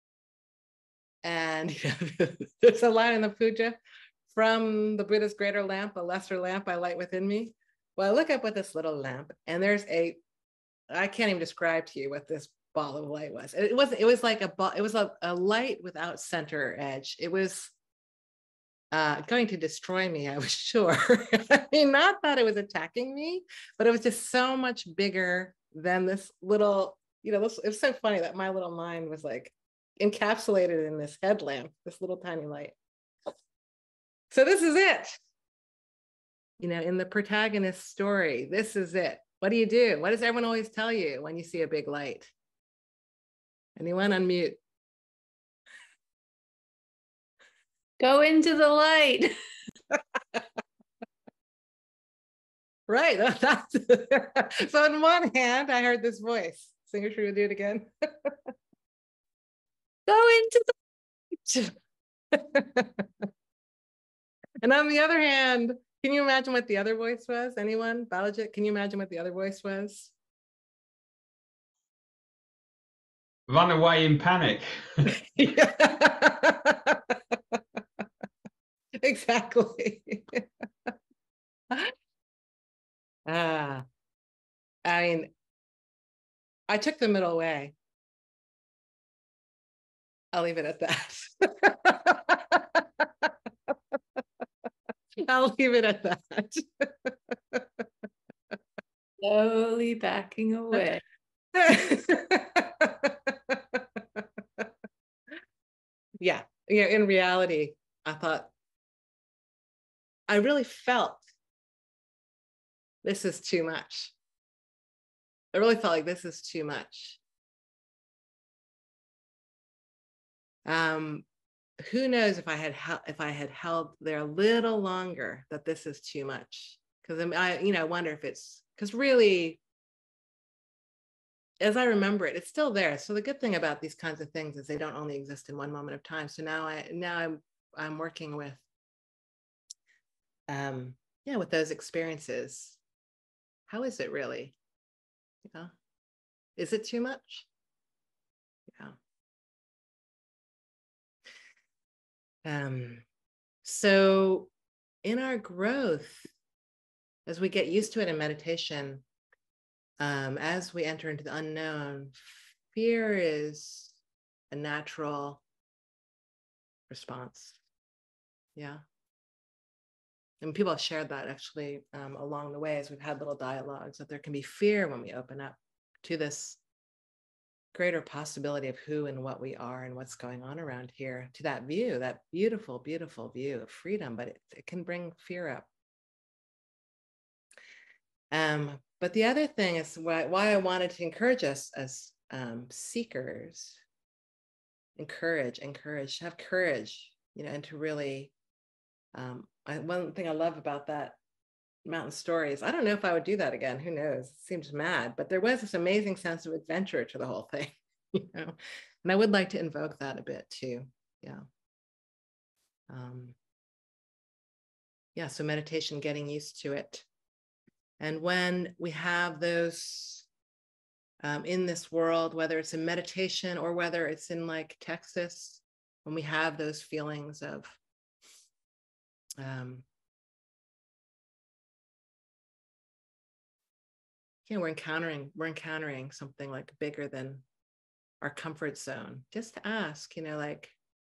and there's a line in the puja, from the Buddha's greater lamp, a lesser lamp I light within me. Well, I look up with this little lamp, and there's I can't even describe to you what this ball of light was. It was like a ball, it was a light without center edge. It was going to destroy me, I was sure. I mean, not that it was attacking me, but it was just so much bigger than this little, it's so funny that my little mind was like encapsulated in this headlamp, this little tiny light. So this is it. In the protagonist story, this is it. What do you do? What does everyone always tell you when you see a big light? Anyone unmute? Go into the light. Right. So on one hand, I heard this voice. Singer, should we do it again? Go into the light. And on the other hand, can you imagine what the other voice was? Anyone? Balajit, can you imagine what the other voice was? Run away in panic. Exactly. I mean, I took the middle way. I'll leave it at that. I'll leave it at that. Slowly backing away. Yeah. in reality, I thought, I really felt this is too much. I really felt like this is too much. Who knows if I had held there a little longer that this is too much? Because I wonder if it's, because really, as I remember it, it's still there. So the good thing about these kinds of things is they don't only exist in one moment of time. So now I'm working with with those experiences. How is it really? Yeah. Is it too much? Yeah. So in our growth, as we get used to it in meditation, as we enter into the unknown, fear is a natural response. Yeah. And people have shared that actually along the way as we've had little dialogues, that there can be fear when we open up to this greater possibility of who and what we are and what's going on around here, to that view, that beautiful, beautiful view of freedom, but it can bring fear up. But the other thing is why I wanted to encourage us as seekers, encourage, have courage, and to really, one thing I love about that mountain story is, I don't know if I would do that again. Who knows? It seems mad, but there was this amazing sense of adventure to the whole thing, and I would like to invoke that a bit too. Yeah. So meditation, getting used to it. And when we have those in this world, whether it's in meditation or whether it's in like Texas, when we have those feelings of we're encountering something like bigger than our comfort zone, just to ask, like,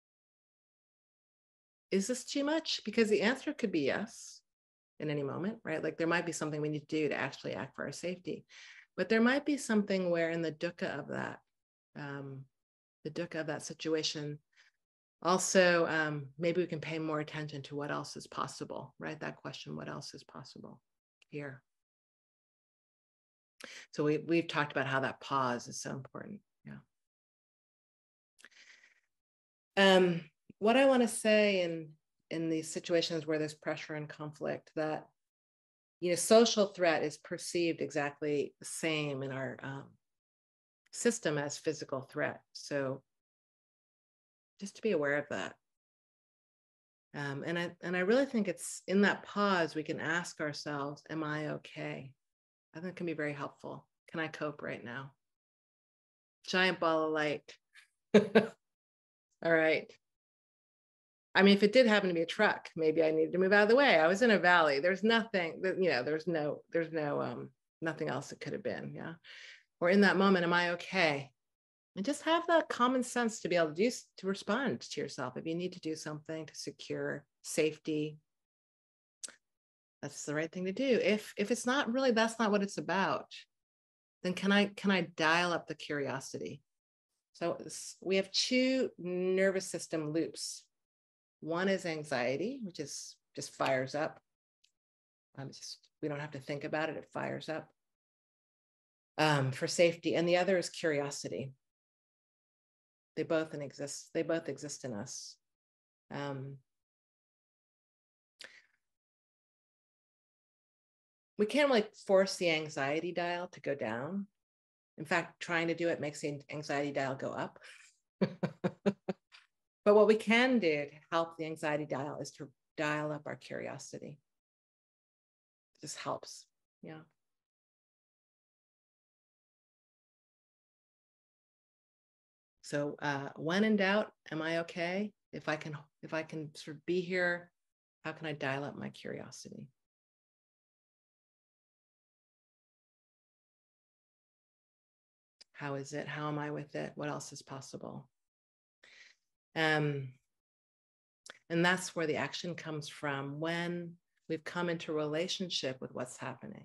is this too much? Because the answer could be yes in any moment, right? Like there might be something we need to do to actually act for our safety, but there might be something where in the dukkha of that situation, also maybe we can pay more attention to what else is possible, right? That question, what else is possible here? So we've talked about how that pause is so important. Yeah. What I want to say in these situations where there's pressure and conflict, that social threat is perceived exactly the same in our system as physical threat. So just to be aware of that. And I really think it's in that pause we can ask ourselves, am I okay? I think it can be very helpful. Can I cope right now? Giant ball of light. All right. I mean, if it did happen to be a truck, maybe I needed to move out of the way. I was in a valley. There's nothing, there's no nothing else it could have been. Yeah. Or in that moment, am I okay? And just have that common sense to be able to respond to yourself. If you need to do something to secure safety, that's the right thing to do. If it's not really, that's not what it's about, then can I dial up the curiosity? So we have two nervous system loops. One is anxiety, which is just fires up. We don't have to think about it. It fires up for safety. And the other is curiosity. They both exist in us. We can't like force the anxiety dial to go down. In fact, trying to do it makes the anxiety dial go up. But what we can do to help the anxiety dial is to dial up our curiosity. It just helps. Yeah. So when in doubt, am I okay? If I can sort of be here, how can I dial up my curiosity? How is it? How am I with it? What else is possible? And that's where the action comes from, when we've come into relationship with what's happening.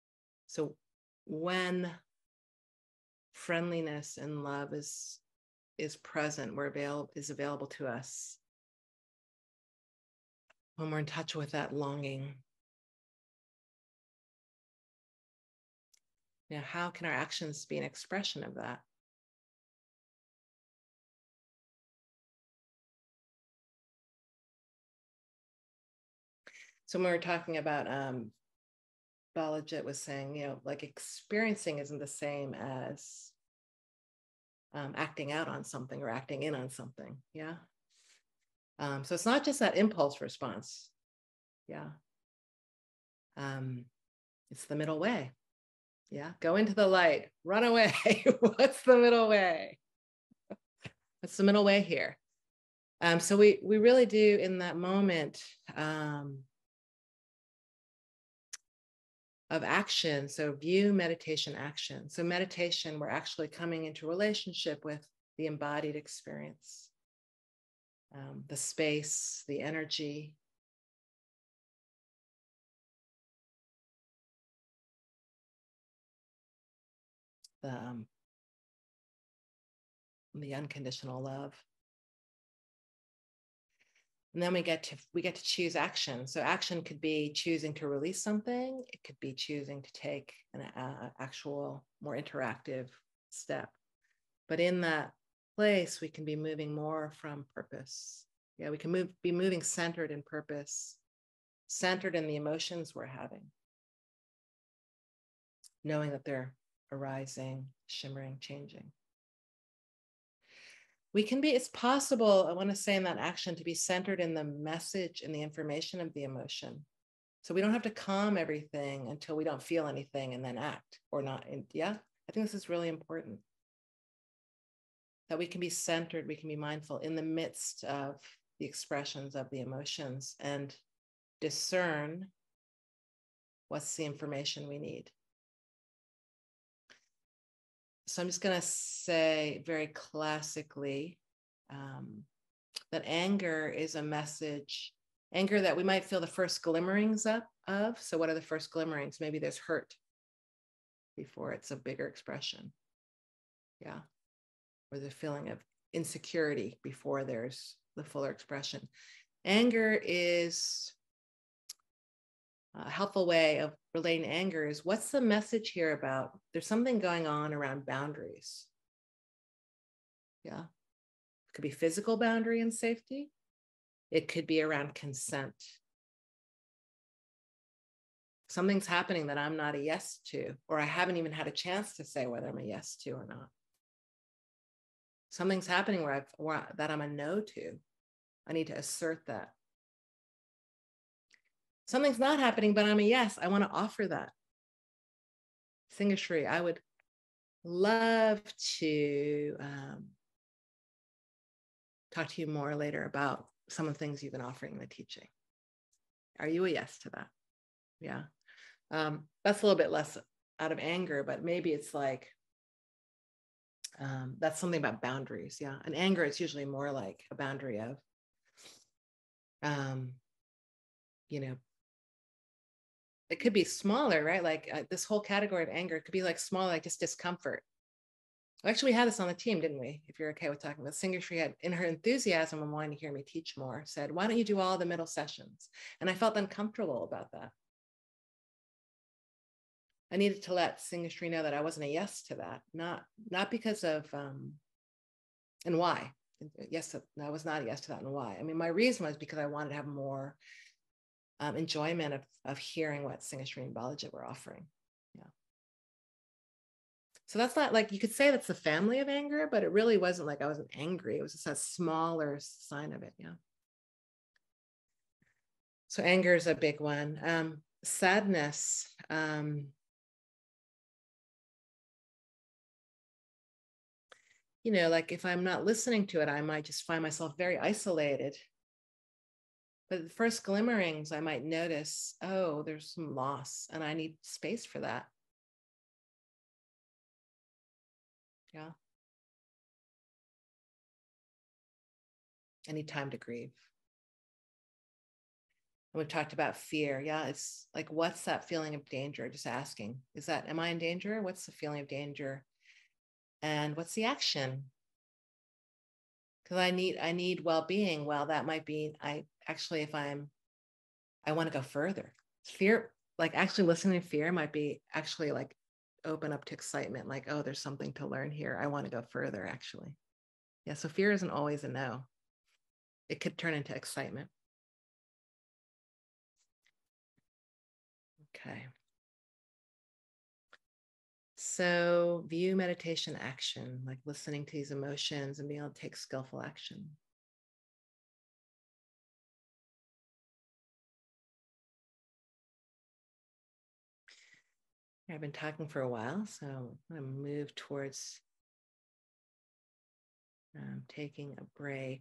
So when friendliness and love is is present, is available to us when we're in touch with that longing. Now, how can our actions be an expression of that? So when we were talking about, Balajit was saying, like experiencing isn't the same as acting out on something or acting in on something. Yeah. So it's not just that impulse response. Yeah. It's the middle way. Yeah. Go into the light, run away. What's the middle way? What's the middle way here? So we really do in that moment of action. So view, meditation, action. So meditation, we're actually coming into relationship with the embodied experience, the space, the energy. The unconditional love. And then we get to choose action. So action could be choosing to release something. It could be choosing to take an actual, more interactive step. But in that place, we can be moving more from purpose. Yeah, we can be moving centered in purpose, centered in the emotions we're having, knowing that they're arising, shimmering, changing. It's possible, I want to say in that action, to be centered in the message and the information of the emotion. So we don't have to calm everything until we don't feel anything and then act or not. Yeah, I think this is really important. That we can be centered, we can be mindful in the midst of the expressions of the emotions and discern what's the information we need. So I'm just going to say very classically that anger is a message, anger that we might feel the first glimmerings of. So what are the first glimmerings? Maybe there's hurt before it's a bigger expression. Yeah. Or the feeling of insecurity before there's the fuller expression. Anger is a helpful way of relating to anger is, what's the message here about? There's something going on around boundaries. Yeah. It could be physical boundary and safety. It could be around consent. Something's happening that I'm not a yes to, or I haven't even had a chance to say whether I'm a yes to or not. Something's happening that I'm a no to. I need to assert that. Something's not happening, but I'm a yes. I want to offer that. Singer-Songwriter, I would love to talk to you more later about some of the things you've been offering in the teaching. Are you a yes to that? Yeah. That's a little bit less out of anger, but maybe it's like, that's something about boundaries. Yeah. And anger, it's usually more like a boundary of, it could be smaller, right? Like this whole category of anger, it could be like small, like just discomfort. Actually, we had this on the team, didn't we? If you're okay with talking about singer-songwriter, had in her enthusiasm and wanting to hear me teach more, said, why don't you do all the middle sessions? And I felt uncomfortable about that. I needed to let singer-songwriter know that I wasn't a yes to that, not because of, and why? Yes, I was not a yes to that, and why? I mean, my reason was because I wanted to have more enjoyment of hearing what singer-songwriter and Balajit were offering. Yeah. So that's not like, you could say that's the family of anger, but it really wasn't like I wasn't angry. It was just a smaller sign of it. Yeah. So anger is a big one. Sadness. Like if I'm not listening to it, I might just find myself very isolated. But the first glimmerings, I might notice, oh, there's some loss and I need space for that. Yeah. I need time to grieve. And we've talked about fear. Yeah. It's like, what's that feeling of danger? Just asking, am I in danger? What's the feeling of danger? And what's the action? because I need well-being. Well, that might be, I want to go further. Fear, like actually listening to fear might be actually like open up to excitement, like, oh, there's something to learn here. I want to go further, actually. Yeah, so fear isn't always a no. It could turn into excitement. Okay. So view meditation action, like listening to these emotions and being able to take skillful action. I've been talking for a while, so I'm going to move towards taking a break.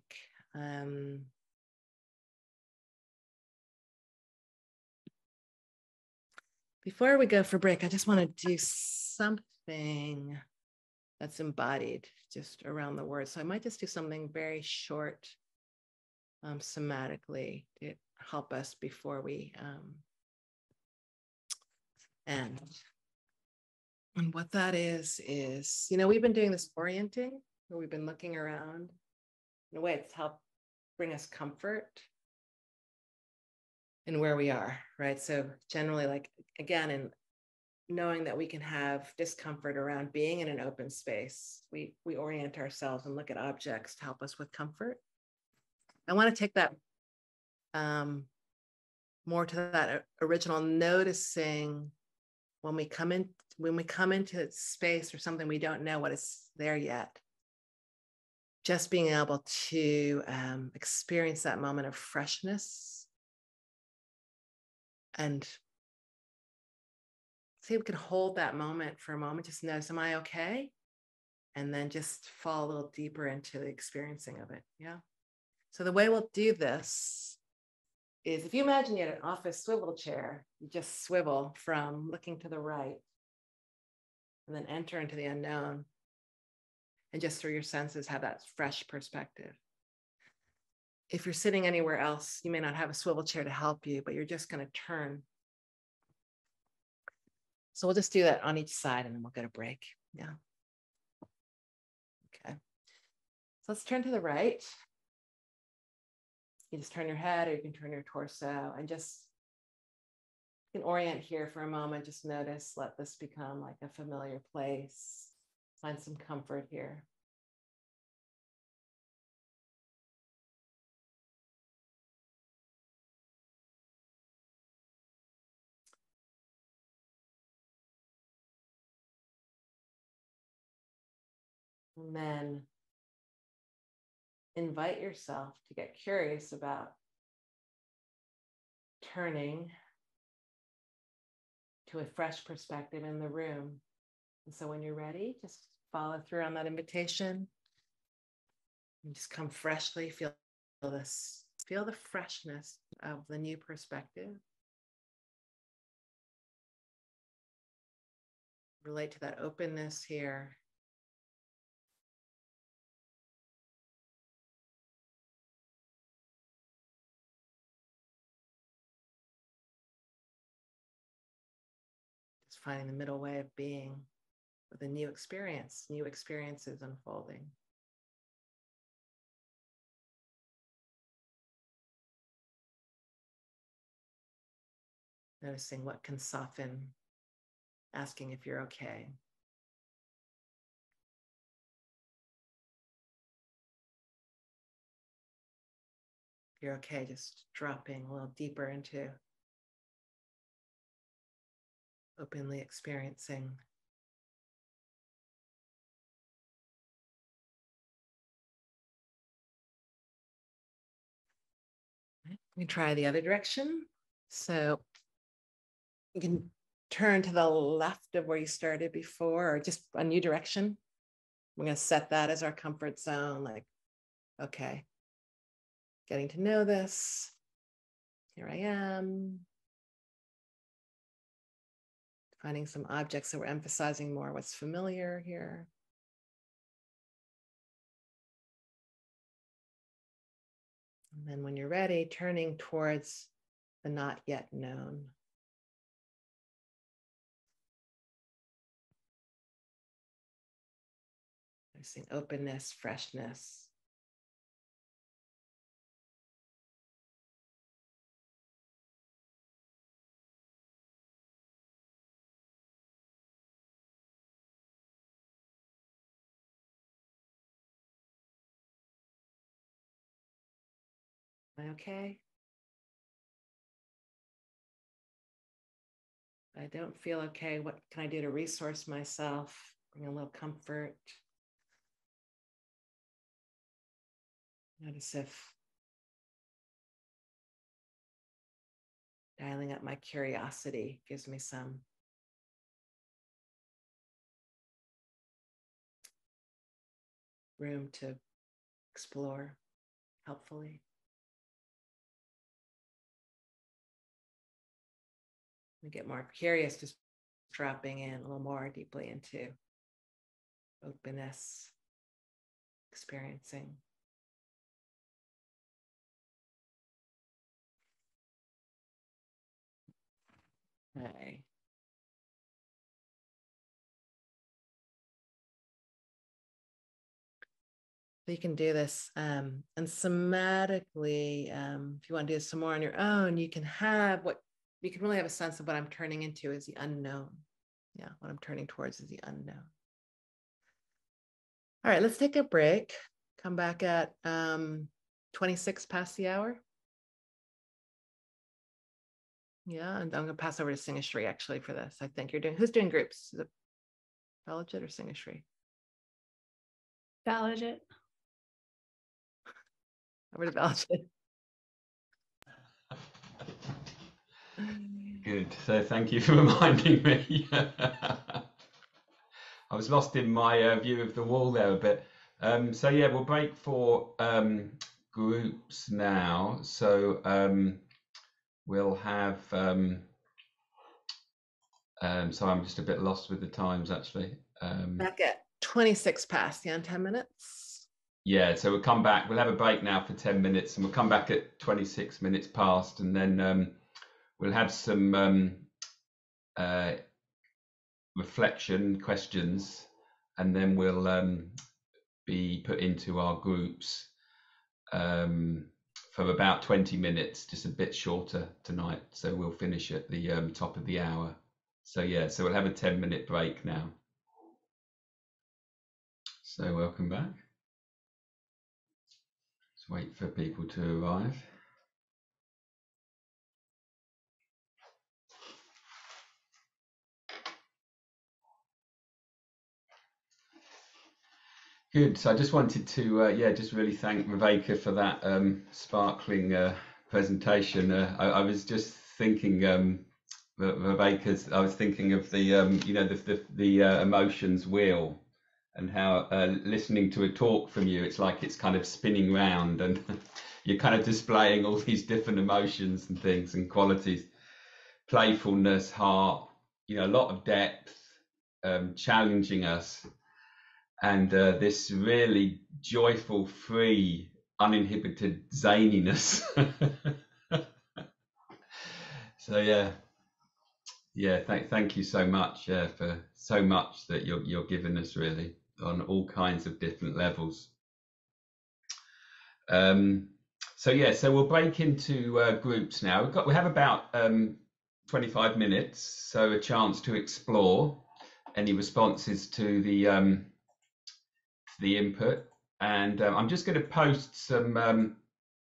Before we go for break, I just want to do something that's embodied just around the word. So I might just do something very short, somatically to help us before we end. And what that is, we've been doing this orienting where we've been looking around. In a way, it's helped bring us comfort in where we are, right? So generally, like, again, in knowing that we can have discomfort around being in an open space, we orient ourselves and look at objects to help us with comfort. I want to take that more to that original, noticing when we come into space or something we don't know what is there yet. Just being able to experience that moment of freshness and see if we can hold that moment for a moment. Just notice, am I okay? And then just fall a little deeper into the experiencing of it. Yeah. So the way we'll do this is, if you imagine you had an office swivel chair, you just swivel from looking to the right and then enter into the unknown. And just through your senses, have that fresh perspective. If you're sitting anywhere else, you may not have a swivel chair to help you, but you're just going to turn. So we'll just do that on each side and then we'll get a break. Yeah. Okay. So let's turn to the right. You just turn your head, or you can turn your torso, and just, you can orient here for a moment. Just notice, let this become like a familiar place. Find some comfort here. And then invite yourself to get curious about turning to a fresh perspective in the room. And so when you're ready, just follow through on that invitation and just come freshly, feel the freshness of the new perspective. Relate to that openness here. Just finding the middle way of being with a new experience, new experiences unfolding. Noticing what can soften, asking if you're okay. If you're okay, just dropping a little deeper into openly experiencing. We can try the other direction. So you can turn to the left of where you started before, or just a new direction. We're going to set that as our comfort zone. Like, okay, getting to know this. Here I am. Finding some objects that we're emphasizing more what's familiar here. And then when you're ready, turning towards the not yet known. Noticing openness, freshness. Am I okay? I don't feel okay. What can I do to resource myself? Bring a little comfort. Notice if dialing up my curiosity gives me some room to explore helpfully. We get more curious, just dropping in a little more deeply into openness, experiencing. Okay. So you can do this and somatically, if you want to do some more on your own, you can really have a sense of what I'm turning into is the unknown. Yeah, what I'm turning towards is the unknown. All right, let's take a break. Come back at 26 past the hour. Yeah, and I'm gonna pass over to Singashri actually for this. I think who's doing groups? Is it Balajit or Singashri? Balajit. Over to Balajit. Good. So thank you for reminding me. I was lost in my view of the wall there a bit. So yeah, we'll break for groups now. So we'll have. So I'm just a bit lost with the times actually. Back at 26 past, yeah, in 10 minutes. Yeah, so we'll come back. We'll have a break now for 10 minutes, and we'll come back at 26 minutes past, and then we'll have some reflection questions, and then we'll be put into our groups for about 20 minutes, just a bit shorter tonight. So we'll finish at the top of the hour. So yeah, so we'll have a 10-minute break now. So welcome back. Let's wait for people to arrive. Good. So I just wanted to, just really thank Viveka for that sparkling presentation. I was just thinking, Viveka's. I was thinking of the, the emotions wheel, and how listening to a talk from you, it's like it's kind of spinning round, and you're kind of displaying all these different emotions and things and qualities, playfulness, heart, a lot of depth, challenging us. And this really joyful, free, uninhibited zaniness. So thank you so much for so much that you're giving us, really, on all kinds of different levels. So we'll break into groups now. We have about 25 minutes, so a chance to explore any responses to the input, and I'm just going to post some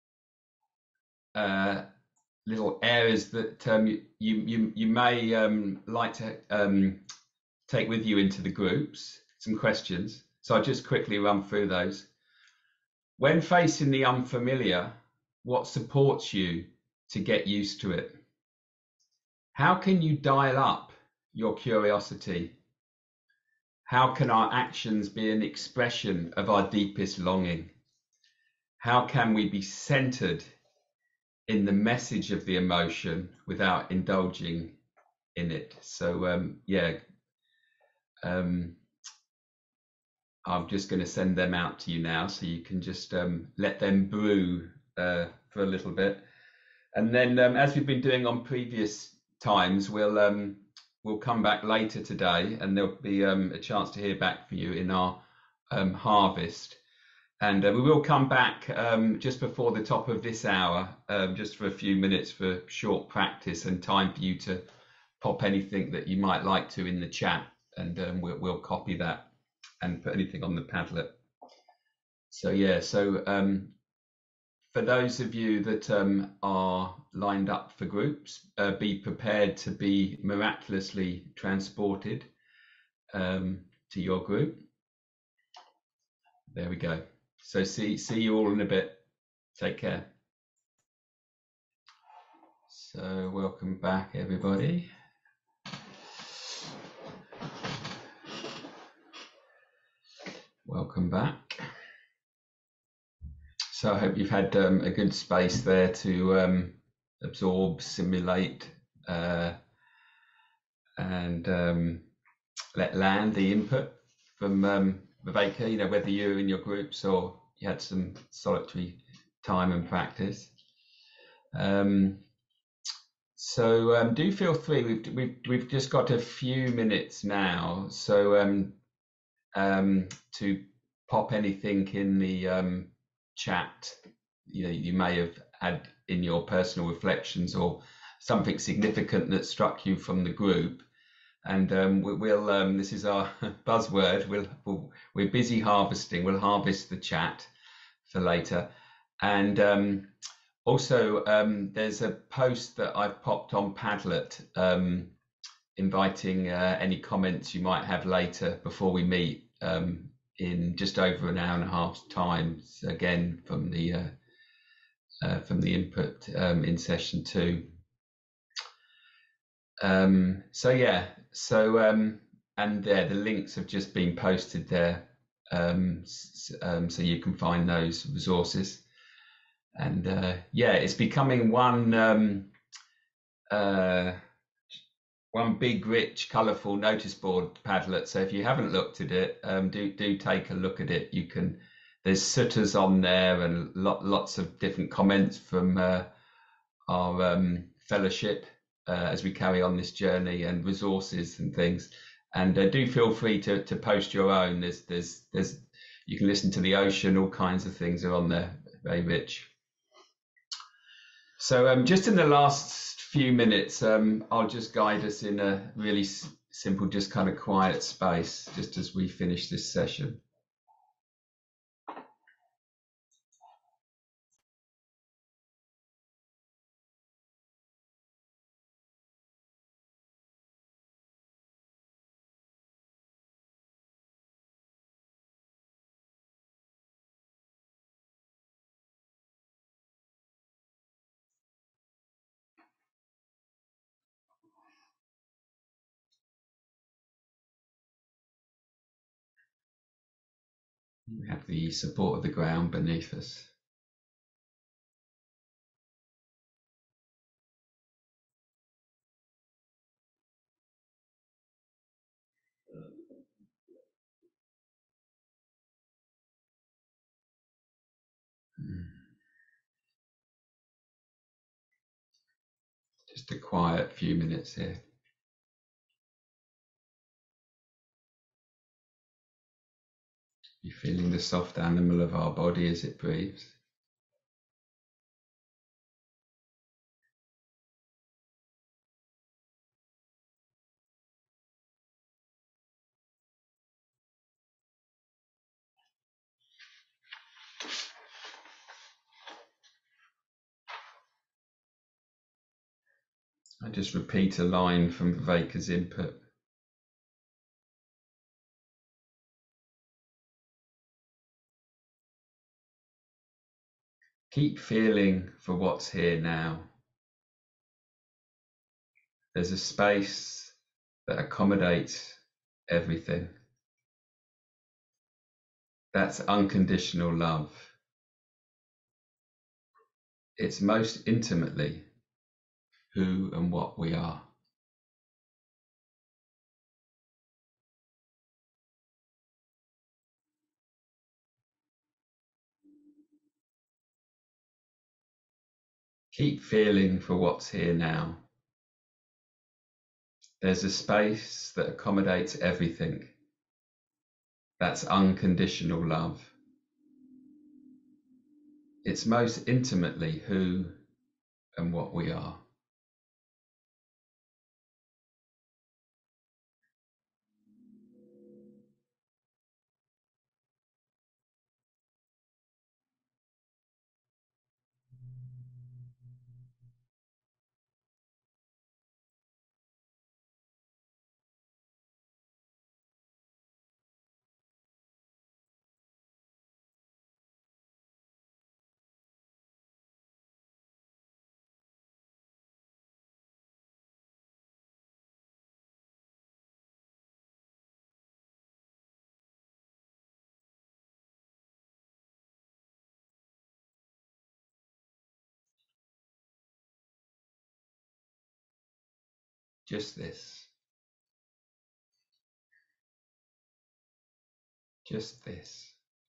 little areas that you may like to take with you into the groups, some questions. So I'll just quickly run through those. When facing the unfamiliar, what supports you to get used to it? How can you dial up your curiosity? How can our actions be an expression of our deepest longing? How can we be centered in the message of the emotion without indulging in it? So I'm just going to send them out to you now, so you can just let them brew for a little bit, and then as we've been doing on previous times, we'll come back later today, and there'll be a chance to hear back from you in our harvest. And we will come back just before the top of this hour, just for a few minutes for short practice and time for you to pop anything that you might like to in the chat, and we'll copy that and put anything on the Padlet. So for those of you that are lined up for groups, be prepared to be miraculously transported to your group. There we go. So see you all in a bit. Take care. So welcome back, everybody. Welcome back. So I hope you've had a good space there to absorb, simulate, and let land the input from Viveka, you know, whether you're in your groups or you had some solitary time and practice. So do feel free. We've just got a few minutes now, so to pop anything in the chat, you know, you may have had in your personal reflections or something significant that struck you from the group. And we'll this is our buzzword. We're busy harvesting. We'll harvest the chat for later. And also, there's a post that I've popped on Padlet inviting any comments you might have later before we meet in just over an hour and a half's time. Again, from the input in session 2. So yeah, so and there the links have just been posted there, so you can find those resources. And yeah, it's becoming one big, rich, colourful notice board, Padlet. So if you haven't looked at it, do take a look at it. You can. There's suttas on there and lots of different comments from our fellowship as we carry on this journey, and resources and things. And do feel free to post your own. There's you can listen to the ocean. All kinds of things are on there. Very rich. So just in the last few minutes, I'll just guide us in a really simple, just kind of quiet space, just as we finish this session. We have the support of the ground beneath us. Just a quiet few minutes here. You're feeling the soft animal of our body as it breathes. I just repeat a line from Viveka's input. Keep feeling for what's here now. There's a space that accommodates everything. That's unconditional love. It's most intimately who and what we are. Keep feeling for what's here now. There's a space that accommodates everything. That's unconditional love. It's most intimately who and what we are. Just this. Just this.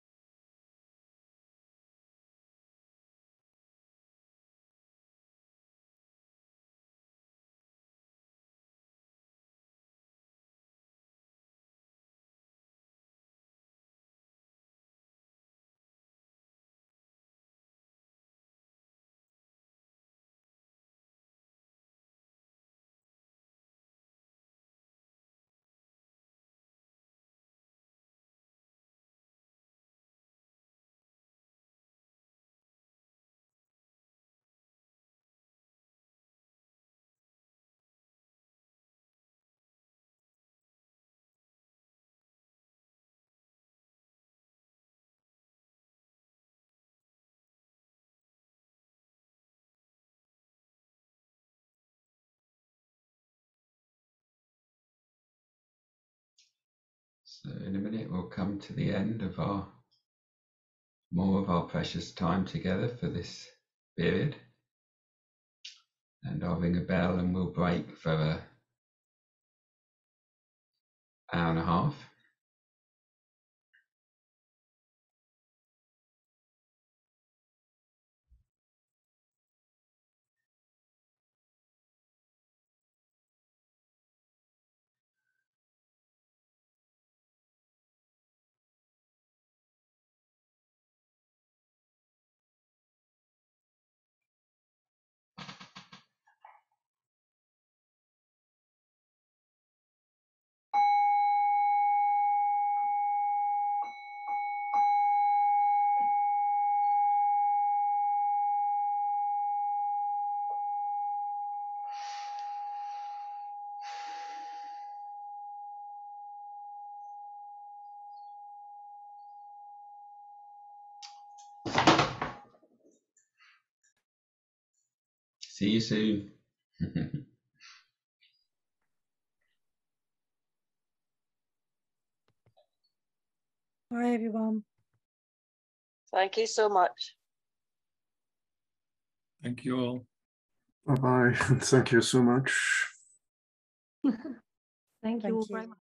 So in a minute we'll come to the end of more of our precious time together for this period. And I'll ring a bell and we'll break for an hour and a half. See you soon. Bye, everyone. Thank you so much. Thank you all. Bye-bye. Thank you so much. Thank you all very much.